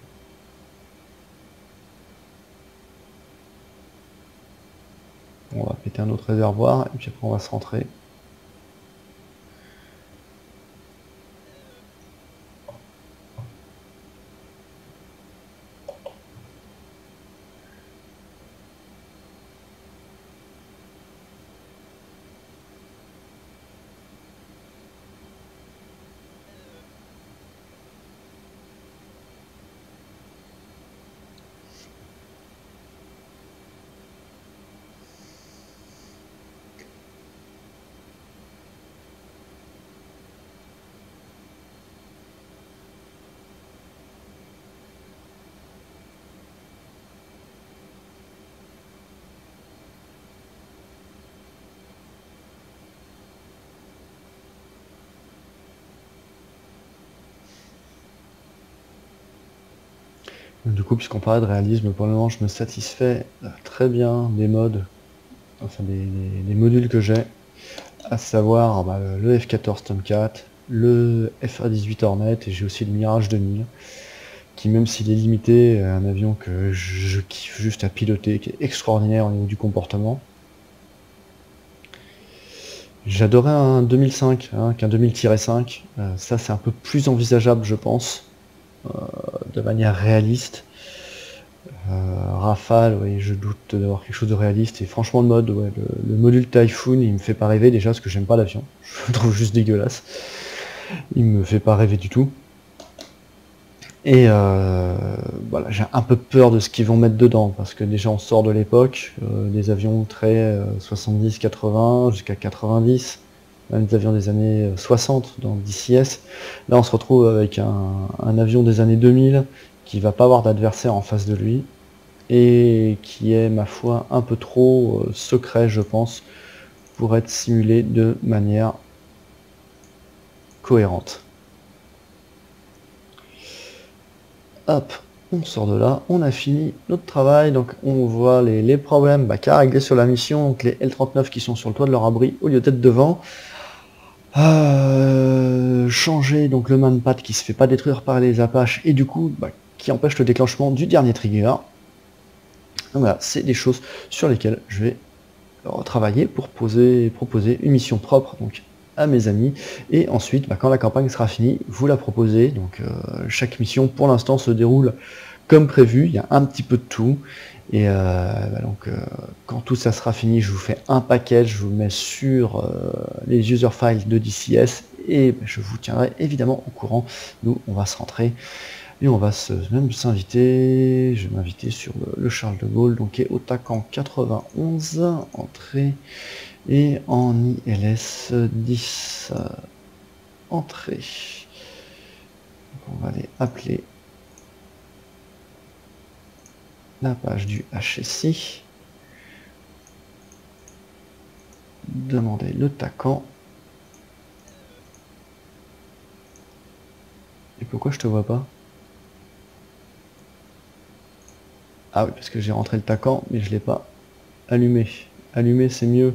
On va péter un autre réservoir, et puis après on va se rentrer. Du coup, puisqu'on parlait de réalisme, pour le moment, je me satisfais très bien des modes, enfin des, des, des modules que j'ai, à savoir bah, le F quatorze Tomcat, le F A dix-huit Hornet, et j'ai aussi le Mirage deux mille, qui même s'il est limité, est un avion que je kiffe juste à piloter, qui est extraordinaire au niveau du comportement. J'adorais un deux mille cinq, hein, qu'un deux mille cinq, euh, ça c'est un peu plus envisageable je pense, euh, de manière réaliste. Euh, Rafale, oui, je doute d'avoir quelque chose de réaliste, et franchement le mode, ouais, le, le module Typhoon, il me fait pas rêver déjà, parce que j'aime pas l'avion, je le trouve juste dégueulasse, il me fait pas rêver du tout. Et euh, voilà, j'ai un peu peur de ce qu'ils vont mettre dedans, parce que déjà on sort de l'époque, euh, des avions très euh, soixante-dix quatre-vingts, jusqu'à quatre-vingt-dix, même des avions des années euh, soixante dans D C S. Là on se retrouve avec un, un avion des années deux mille, qui va pas avoir d'adversaire en face de lui, et qui est, ma foi, un peu trop euh, secret, je pense, pour être simulé de manière cohérente. Hop, on sort de là, on a fini notre travail, donc on voit les, les problèmes bah, qu'a réglé sur la mission, donc les L trente-neuf qui sont sur le toit de leur abri au lieu d'être devant. Euh, changer donc le manpad qui se fait pas détruire par les Apaches et du coup bah, qui empêche le déclenchement du dernier trigger. Donc voilà, c'est des choses sur lesquelles je vais travailler pour poser, proposer une mission propre donc à mes amis, et ensuite bah, quand la campagne sera finie, vous la proposez. Donc euh, chaque mission pour l'instant se déroule comme prévu, il y a un petit peu de tout, et euh, bah, donc euh, quand tout ça sera fini, je vous fais un package, je vous le mets sur euh, les user files de D C S, et bah, je vous tiendrai évidemment au courant. Nous on va se rentrer et on va se, même s'inviter, je vais m'inviter sur le, le Charles de Gaulle, donc est au T A C en quatre-vingt-onze, entrée, et en I L S dix, euh, entrée. Donc on va aller appeler la page du H S I, demander le T A C en. Et pourquoi je te vois pas? Ah oui, parce que j'ai rentré le T A C en, mais je l'ai pas allumé. Allumer, c'est mieux.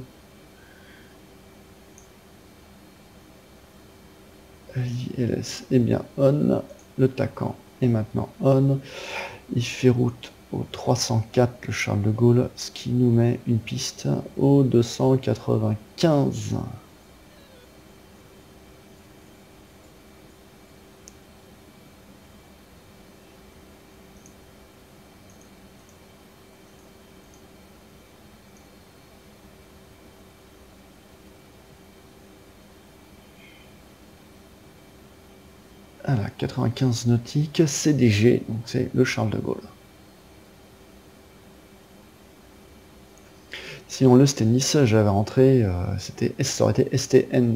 J L S est bien on. Le T A C en est maintenant on. Il fait route au trois cent quatre, le Charles de Gaulle, ce qui nous met une piste au deux cent quatre-vingt-quinze. À la quatre-vingt-quinze nautique, C D G, donc c'est le Charles de Gaulle. Sinon le Stennis, j'avais rentré, euh, c'était, ça aurait été S T N.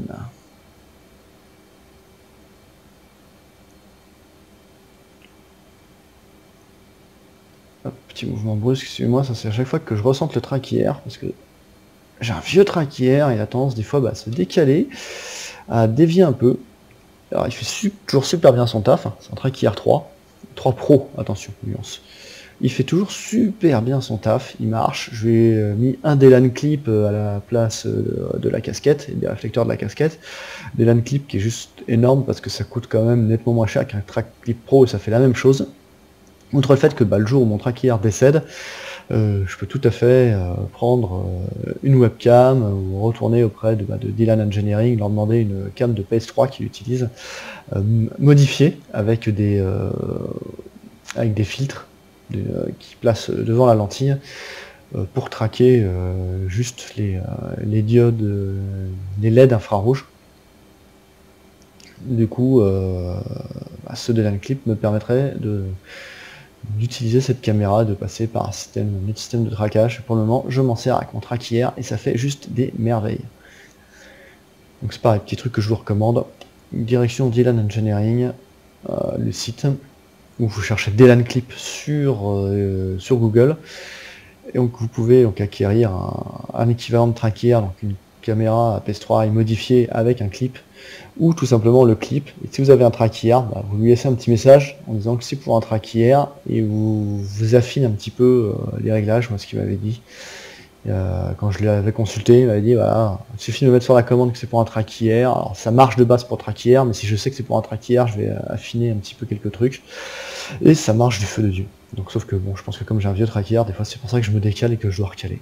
Hop, petit mouvement brusque, excusez-moi, ça c'est à chaque fois que je ressente le track hier, parce que j'ai un vieux track hier, et il a tendance des fois bah, à se décaler, à dévier un peu. Alors il fait su toujours super bien son taf, c'est un track hier trois, trois Pro, attention, nuance. Il fait toujours super bien son taf, il marche. Je lui ai mis un Delan clip à la place de la casquette, et des réflecteurs de la casquette. Delan clip qui est juste énorme parce que ça coûte quand même nettement moins cher qu'un track clip pro, et ça fait la même chose. Outre le fait que bah, le jour où mon track hier décède, euh, je peux tout à fait euh, prendre euh, une webcam ou retourner auprès de, bah, de Dylan Engineering, leur demander une cam de P S trois qu'il utilise, euh, modifiée avec des, euh, avec des filtres de, euh, qui placent devant la lentille euh, pour traquer euh, juste les, euh, les diodes, euh, les L E D infrarouges. Du coup, euh, bah, ce Dylan Clip me permettrait de d'utiliser cette caméra, de passer par un système, un autre système de traquage. Pour le moment, je m'en sers avec mon track hier et ça fait juste des merveilles. Donc c'est pareil, petit truc que je vous recommande. Direction Dylan Engineering, euh, le site où vous cherchez Dylan Clip sur, euh, sur Google. Et donc vous pouvez donc acquérir un, un équivalent de track hier, donc une caméra P S trois modifiée avec un clip, ou tout simplement le clip. Et si vous avez un track hier, bah, vous lui laissez un petit message en disant que c'est pour un track hier, et vous, vous affinez un petit peu euh, les réglages, moi ce qu'il m'avait dit. Euh, quand je l'avais consulté, il m'avait dit voilà, il suffit de me mettre sur la commande que c'est pour un track hier. Alors ça marche de base pour track hier, mais si je sais que c'est pour un track hier, je vais affiner un petit peu quelques trucs. Et ça marche du feu de Dieu. Donc sauf que bon, je pense que comme j'ai un vieux track hier, des fois c'est pour ça que je me décale et que je dois recaler.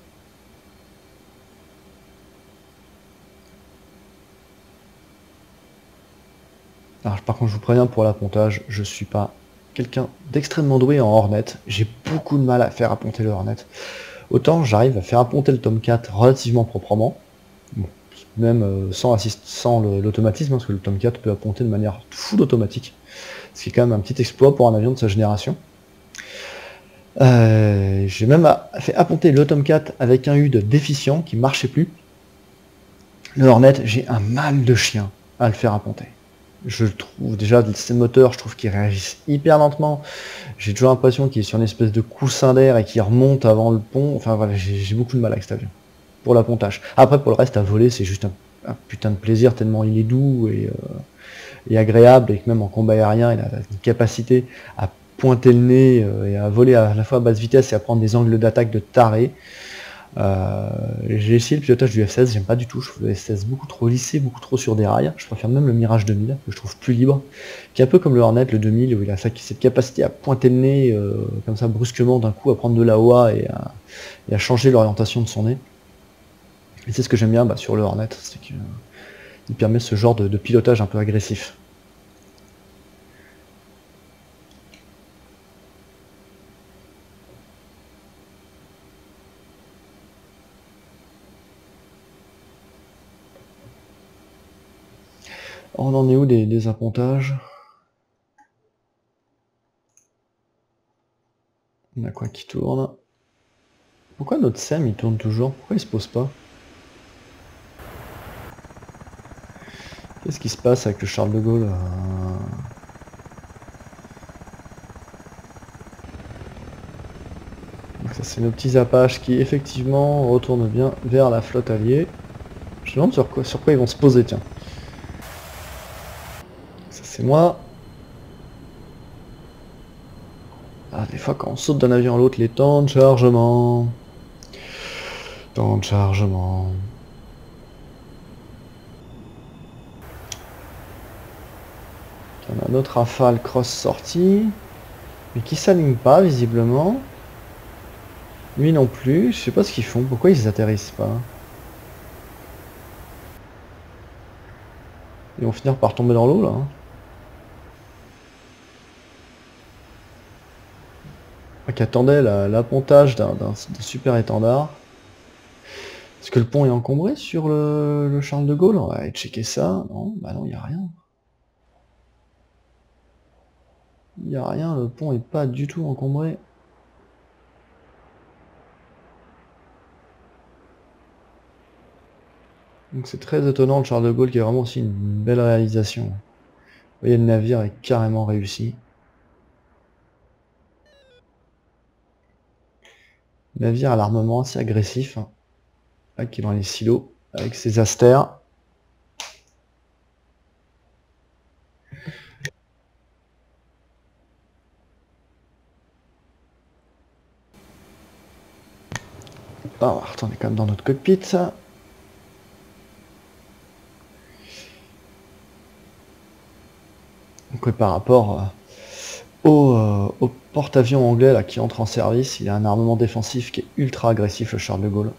Alors par contre je vous préviens, pour l'appontage, je suis pas quelqu'un d'extrêmement doué en Hornet. J'ai beaucoup de mal à faire apponter le Hornet. Autant j'arrive à faire apponter le Tomcat relativement proprement, bon, même euh, sans, assist sans l'automatisme, hein, parce que le Tomcat peut apponter de manière full automatique, ce qui est quand même un petit exploit pour un avion de sa génération. Euh, J'ai même fait apponter le Tomcat avec un U D déficient qui marchait plus. Le Hornet, j'ai un mal de chien à le faire apponter. Je trouve déjà le système moteur, je trouve qu'il réagit hyper lentement. J'ai toujours l'impression qu'il est sur une espèce de coussin d'air et qu'il remonte avant le pont. Enfin voilà, j'ai beaucoup de mal avec cet avion. Pour l'appontage. Après pour le reste à voler c'est juste un, un putain de plaisir tellement il est doux et, euh, et agréable et que même en combat aérien il a une capacité à pointer le nez euh, et à voler à la fois à basse vitesse et à prendre des angles d'attaque de taré. Euh, j'ai essayé le pilotage du F seize, j'aime pas du tout, je trouve le F seize beaucoup trop lissé, beaucoup trop sur des rails. Je préfère même le Mirage deux mille, que je trouve plus libre, qui est un peu comme le Hornet, le deux mille, où il a cette capacité à pointer le nez euh, comme ça brusquement d'un coup, à prendre de la O A et à, et à changer l'orientation de son nez. Et c'est ce que j'aime bien bah, sur le Hornet, c'est qu'il euh, permet ce genre de, de pilotage un peu agressif. On en est où des, des appontages? On a quoi qui tourne? Pourquoi notre S E M il tourne toujours? Pourquoi il se pose pas? Qu'est-ce qui se passe avec le Charles de Gaulle? Donc ça c'est nos petits Apaches qui effectivement retournent bien vers la flotte alliée. Je me demande sur quoi, sur quoi ils vont se poser, tiens. Ça c'est moi. Ah, des fois quand on saute d'un avion à l'autre, les temps de chargement. Temps de chargement. On a notre Rafale cross sortie. Mais qui s'aligne pas visiblement. Lui non plus, je sais pas ce qu'ils font, pourquoi ils atterrissent pas. Ils vont finir par tomber dans l'eau là. Hein. Qui attendait l'appontage d'un super étendard. Est-ce que le pont est encombré sur le, le Charles de Gaulle? On va aller checker ça. Non, bah non, il n'y a rien. Il n'y a rien, le pont est pas du tout encombré. Donc c'est très étonnant le Charles de Gaulle qui est vraiment aussi une belle réalisation. Vous voyez le navire est carrément réussi. Navire à l'armement assez agressif. Hein. Là, qui est dans les silos avec ses astères. Ah, on va retourner quand même dans notre cockpit. Ça. Donc ouais, par rapport euh, au, euh, au porte-avions anglais là, qui entre en service, il a un armement défensif qui est ultra agressif, le Charles de Gaulle.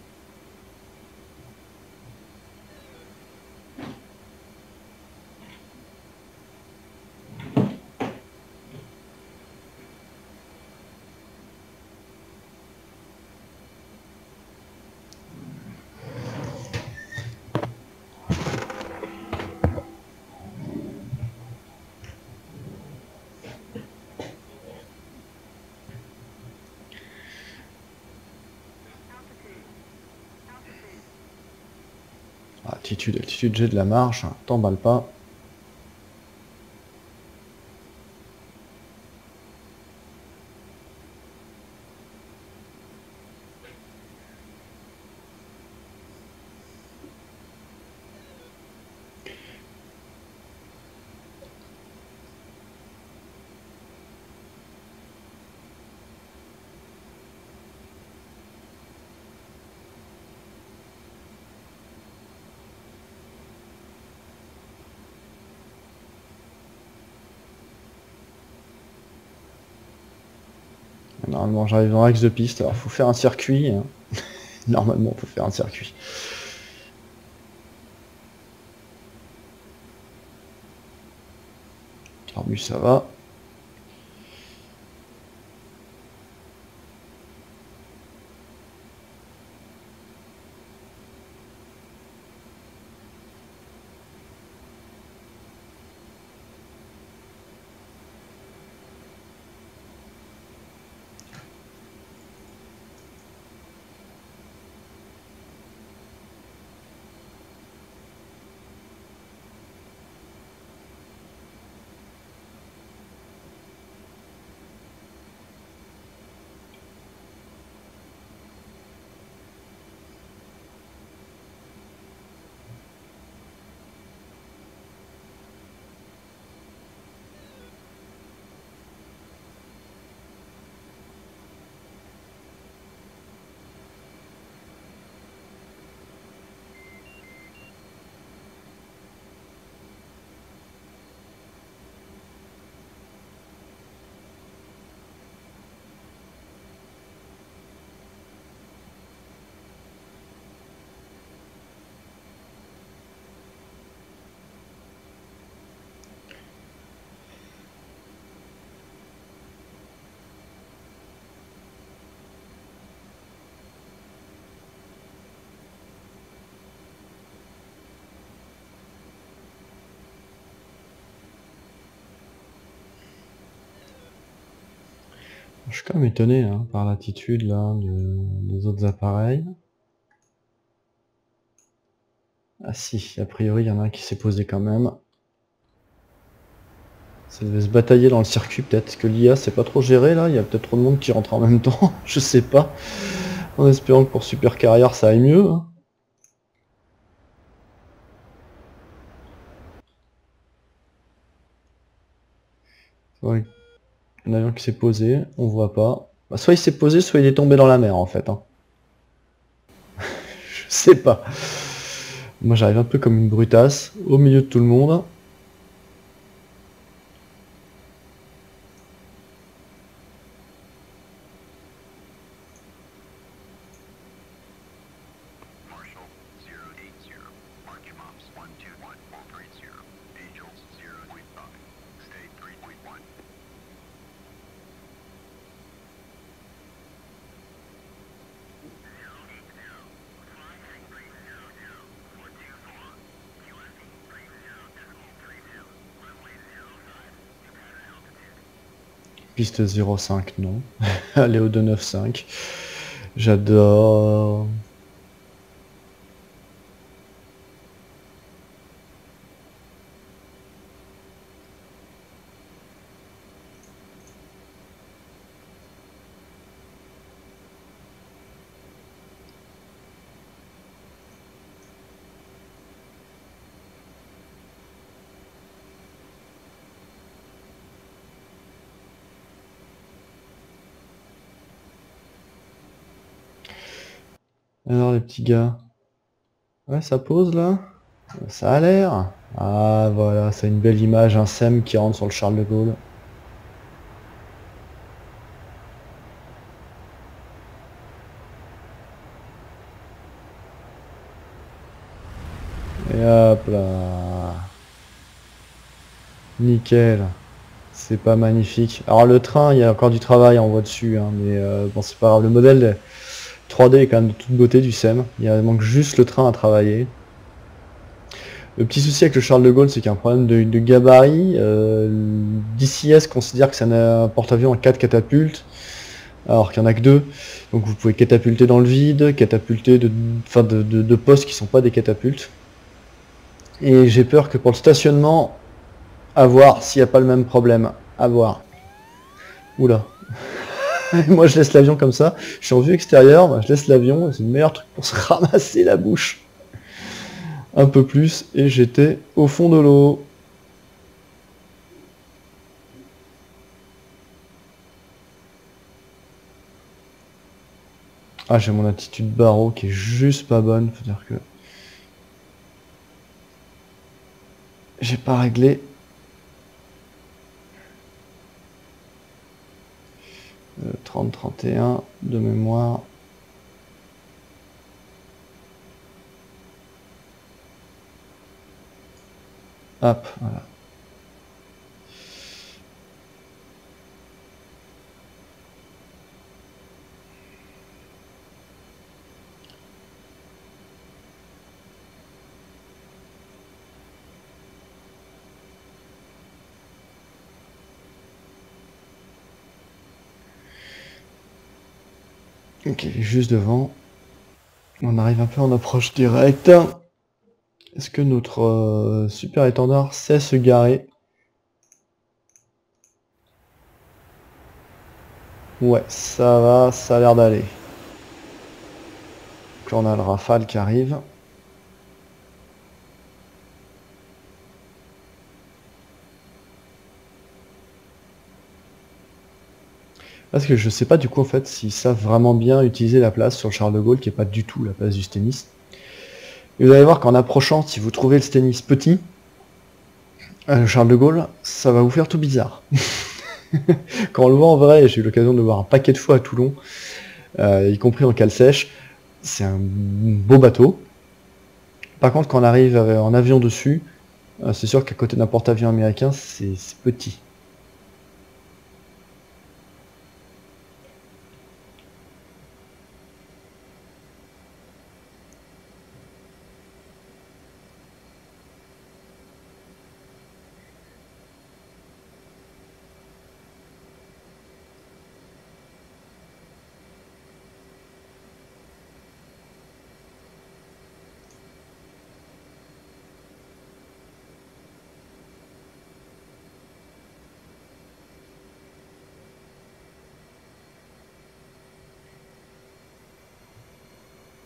Altitude, altitude, j'ai de la marche, hein, t'emballe pas. Normalement j'arrive dans l'axe de piste, alors faut faire un circuit. Hein. Normalement faut faire un circuit. Arbus ça va. Je suis quand même étonné hein, par l'attitude là de, des autres appareils. Ah si, a priori il y en a un qui s'est posé quand même. Ça devait se batailler dans le circuit peut-être, que l'I A c'est pas trop géré là, il y a peut-être trop de monde qui rentre en même temps, je sais pas. En espérant que pour Super Carrière ça aille mieux. Hein. Ouais. Un avion qui s'est posé, on voit pas. Bah, soit il s'est posé, soit il est tombé dans la mer en fait. Hein. Je sais pas. Moi j'arrive un peu comme une brutasse, au milieu de tout le monde. Piste zéro cinq, non. Allez au deux neuf cinq. J'adore. Alors les petits gars. Ouais, ça pose là. Ça a l'air. Ah voilà, c'est une belle image, un S E M qui rentre sur le Charles de Gaulle. Et hop là. Nickel. C'est pas magnifique. Alors le train, il y a encore du travail, on voit dessus, hein, mais euh, bon c'est pas grave. Le modèle trois D est quand même de toute beauté du S E M. Il manque juste le train à travailler. Le petit souci avec le Charles de Gaulle, c'est qu'il y a un problème de, de gabarit. Euh, D C S considère que c'est un porte-avions en quatre catapultes, alors qu'il n'y en a que deux. Donc vous pouvez catapulter dans le vide, catapulter de, enfin de, de, de postes qui sont pas des catapultes. Et j'ai peur que pour le stationnement, à voir s'il n'y a pas le même problème. À voir. Oula. Moi je laisse l'avion comme ça. Je suis en vue extérieure, moi, je laisse l'avion. C'est le meilleur truc pour se ramasser la bouche. Un peu plus. Et j'étais au fond de l'eau. Ah, j'ai mon attitude barreau qui est juste pas bonne. Faut dire que j'ai pas réglé. Euh, trente trente et un de mémoire. Hop, voilà. Ok, juste devant. On arrive un peu en approche directe. Est-ce que notre euh, super étendard sait se garer? Ouais, ça va, ça a l'air d'aller. Donc là, on a le Rafale qui arrive. Parce que je sais pas du coup en fait s'ils savent vraiment bien utiliser la place sur le Charles de Gaulle qui est pas du tout la place du Stennis. Et vous allez voir qu'en approchant, si vous trouvez le Stennis petit, euh, le Charles de Gaulle, ça va vous faire tout bizarre. Quand on le voit en vrai, j'ai eu l'occasion de le voir un paquet de fois à Toulon, euh, y compris en cale sèche, c'est un beau bateau. Par contre, quand on arrive en avion dessus, euh, c'est sûr qu'à côté d'un porte-avions américain, c'est petit.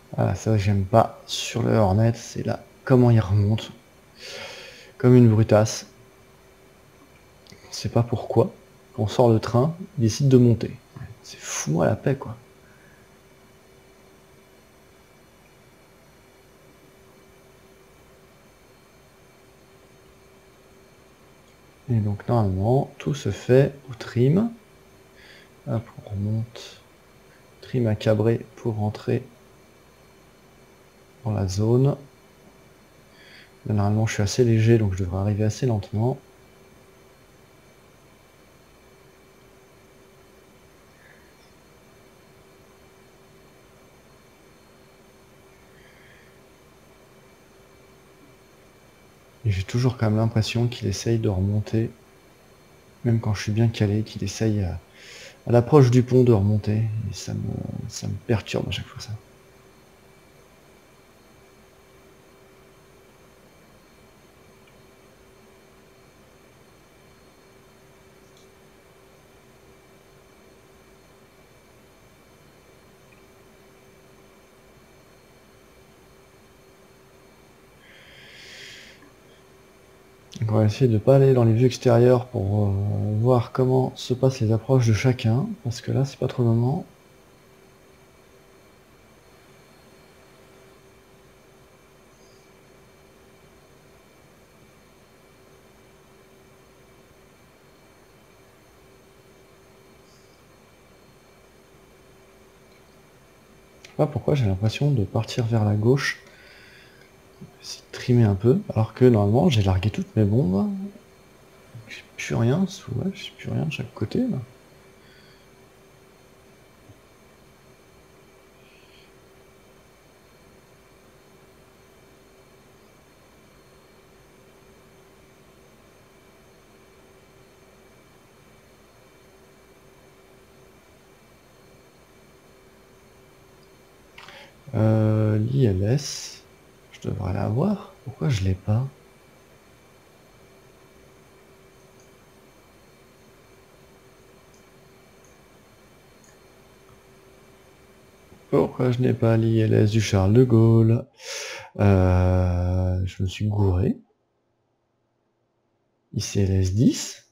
Ah, c'est vrai que j'aime pas sur le Hornet, c'est là comment il remonte. Comme une brutasse. On sait pas pourquoi. Quand on sort le train, il décide de monter. C'est fou à la paix, quoi. Et donc normalement, tout se fait au trim. Hop, on remonte. Trim à cabrer pour rentrer dans la zone. Là, normalement, je suis assez léger, donc je devrais arriver assez lentement. Et j'ai toujours quand même l'impression qu'il essaye de remonter, même quand je suis bien calé, qu'il essaye à, à l'approche du pont de remonter. Et ça me, ça me perturbe à chaque fois ça. Donc on va essayer de ne pas aller dans les vues extérieures pour euh, voir comment se passent les approches de chacun, parce que là c'est pas trop le moment. Je sais pas pourquoi j'ai l'impression de partir vers la gauche, essayer de trimer un peu, alors que normalement j'ai largué toutes mes bombes. J'ai plus rien, ouais, j'ai plus rien de chaque côté là. Euh, L'I L S, je devrais l'avoir. Pourquoi je l'ai pas? Pourquoi je n'ai pas l'I L S du Charles de Gaulle? euh, Je me suis gouré. I C L S dix.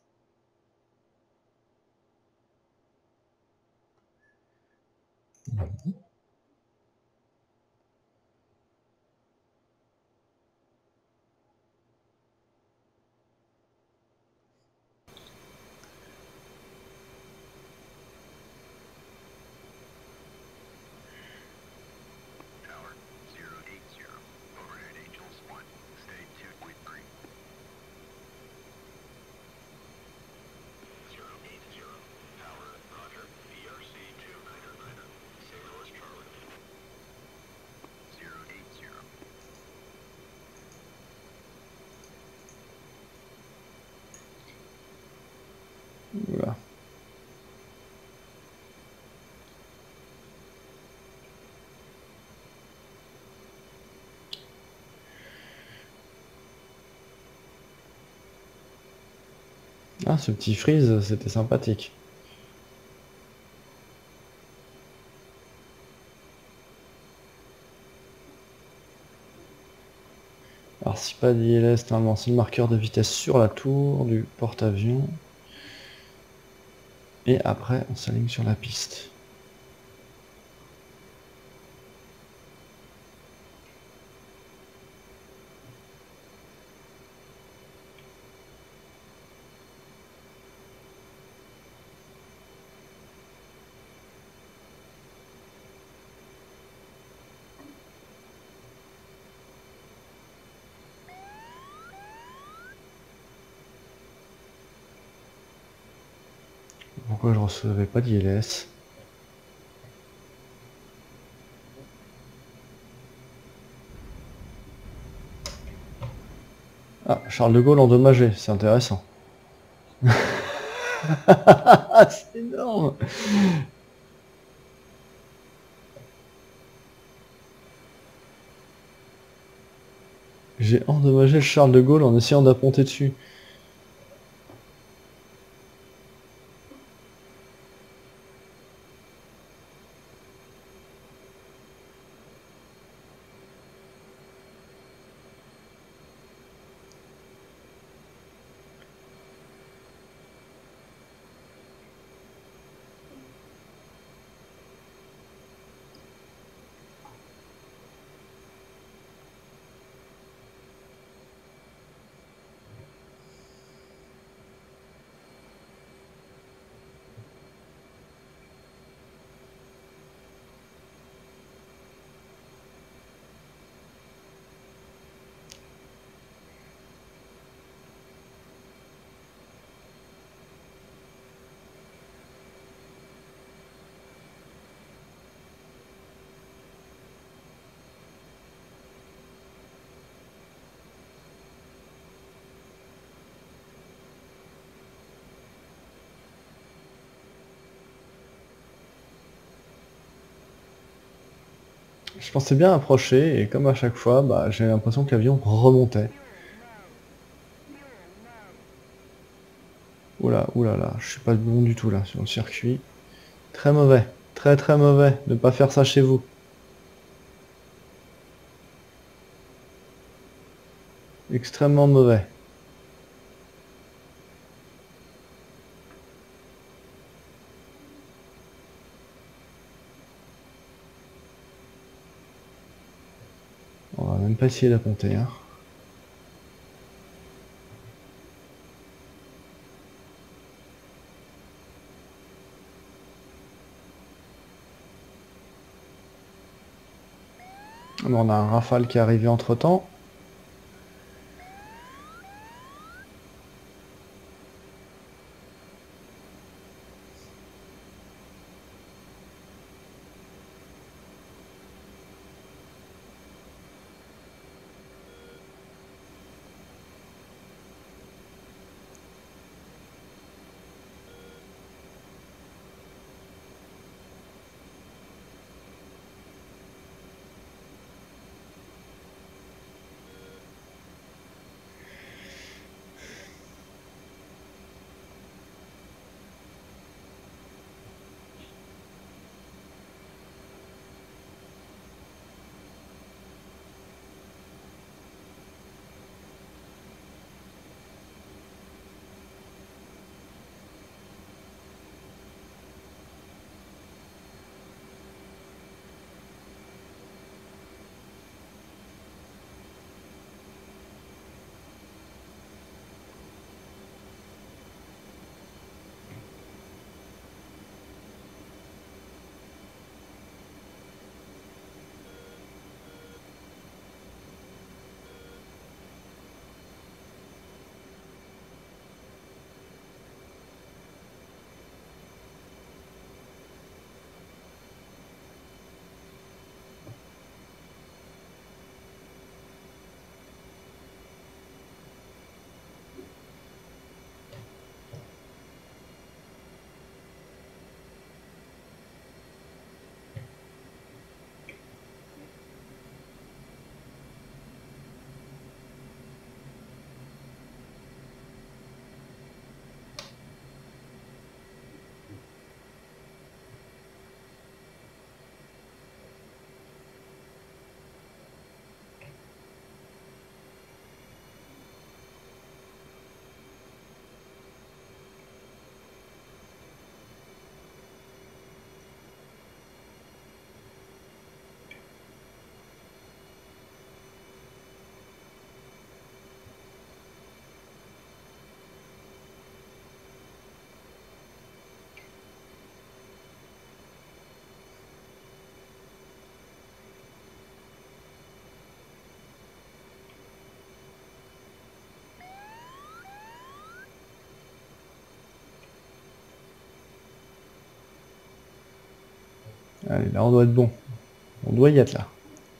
Voilà. Ah, ce petit freeze, c'était sympathique. Alors si pas d'I L S, normalement c'est le marqueur de vitesse sur la tour du porte-avions. Et après on s'aligne sur la piste. Pourquoi je recevais pas d'I L S? Ah, Charles de Gaulle endommagé, c'est intéressant. C'est énorme. J'ai endommagé le Charles de Gaulle en essayant d'apponter dessus. Je pensais bien approcher, et comme à chaque fois, bah, j'ai l'impression que l'avion remontait. Oula, oula là, je suis pas bon du tout là, sur le circuit. Très mauvais, très très mauvais, ne pas faire ça chez vous. Extrêmement mauvais. On va même pas essayer d'apponter, hein. On a un Rafale qui est arrivé entre temps. Allez, là on doit être bon. On doit y être là.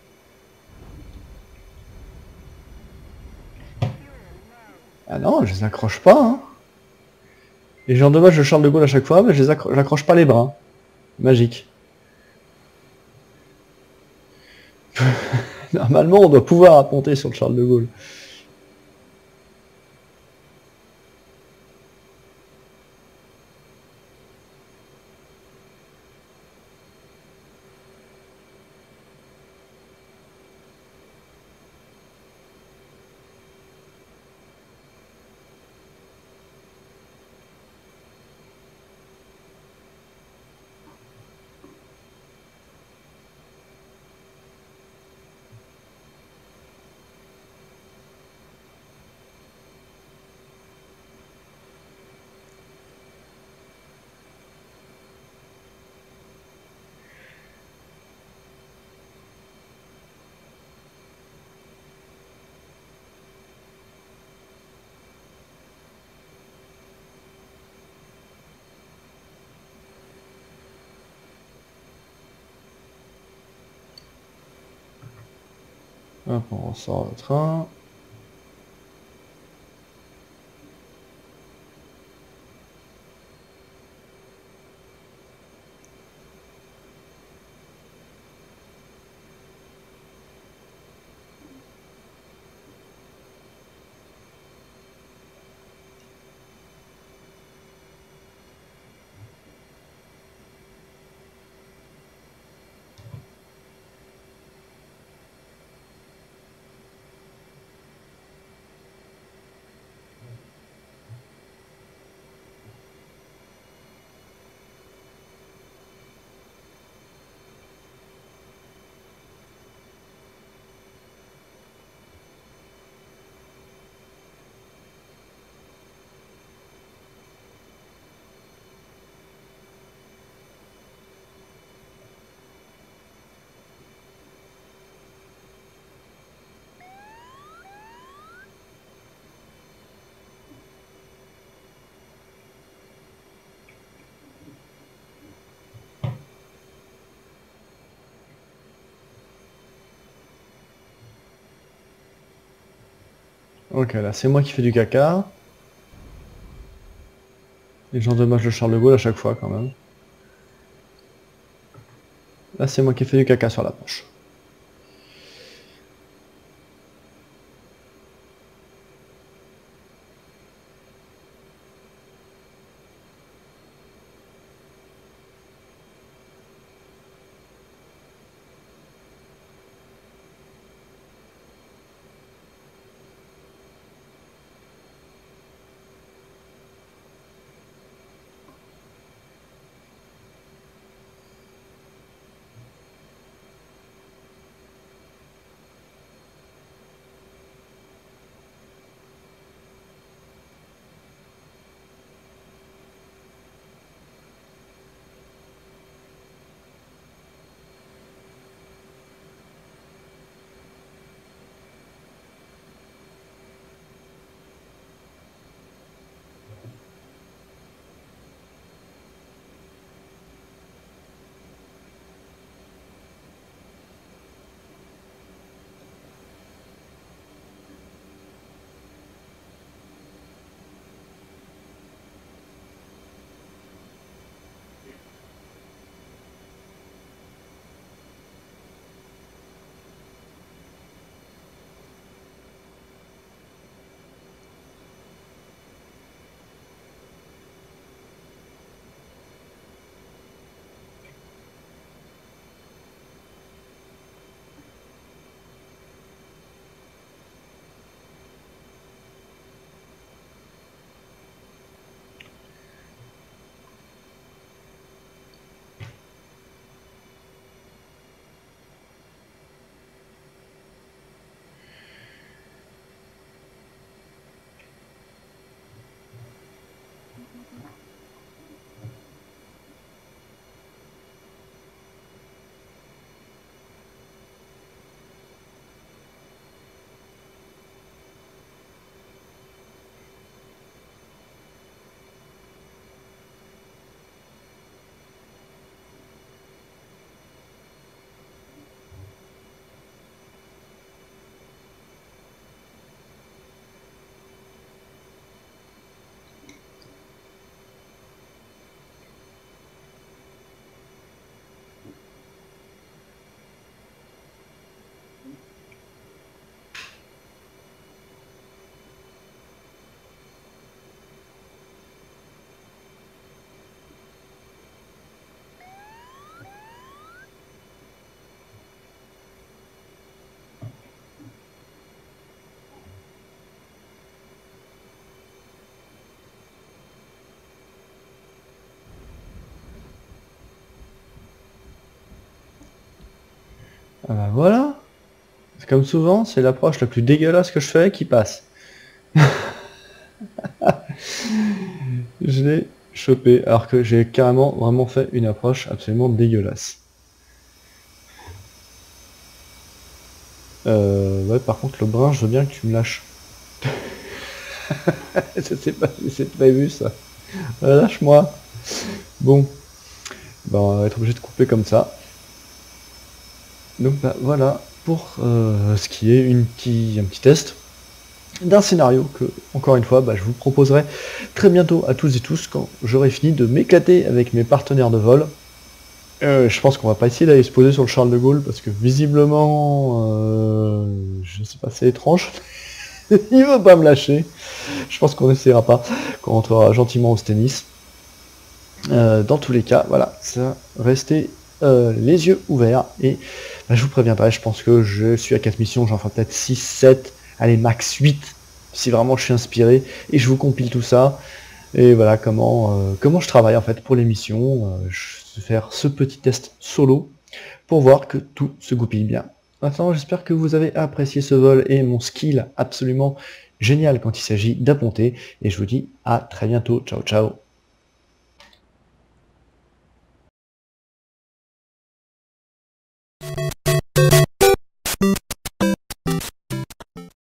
Ah non, je les accroche pas, hein. Et j'endommage le Charles de Gaulle à chaque fois, mais je les accro j'accroche pas les bras. Magique. Normalement, on doit pouvoir apponter sur le Charles de Gaulle. Hop, on ressort le train. Ok, là c'est moi qui fais du caca. Et j'endommage le Charles de Gaulle à chaque fois quand même. Là c'est moi qui fais du caca sur la poche. Ah bah voilà. Comme souvent, c'est l'approche la plus dégueulasse que je fais qui passe. Je l'ai chopé alors que j'ai carrément vraiment fait une approche absolument dégueulasse. Euh, ouais, par contre, le brin, je veux bien que tu me lâches. Je sais pas si c'est prévu ça. Euh, Lâche-moi. Bon. Bah, on va être obligé de couper comme ça. Donc bah, voilà pour euh, ce qui est une petit, un petit test d'un scénario que, encore une fois, bah, je vous proposerai très bientôt à tous et tous quand j'aurai fini de m'éclater avec mes partenaires de vol. Euh, je pense qu'on va pas essayer d'aller se poser sur le Charles de Gaulle parce que visiblement, euh, je sais pas, c'est étrange. Il veut pas me lâcher. Je pense qu'on n'essaiera pas, qu'on rentrera gentiment au tennis. Euh, dans tous les cas, voilà, ça restez euh, les yeux ouverts et bah, je vous préviendrai, je pense que je suis à quatre missions, j'en ferai peut-être six, sept, allez max huit si vraiment je suis inspiré et je vous compile tout ça et voilà comment, euh, comment je travaille en fait pour l'émission. Euh, je vais faire ce petit test solo pour voir que tout se goupille bien. Maintenant, j'espère que vous avez apprécié ce vol et mon skill absolument génial quand il s'agit d'apponter et je vous dis à très bientôt, ciao ciao.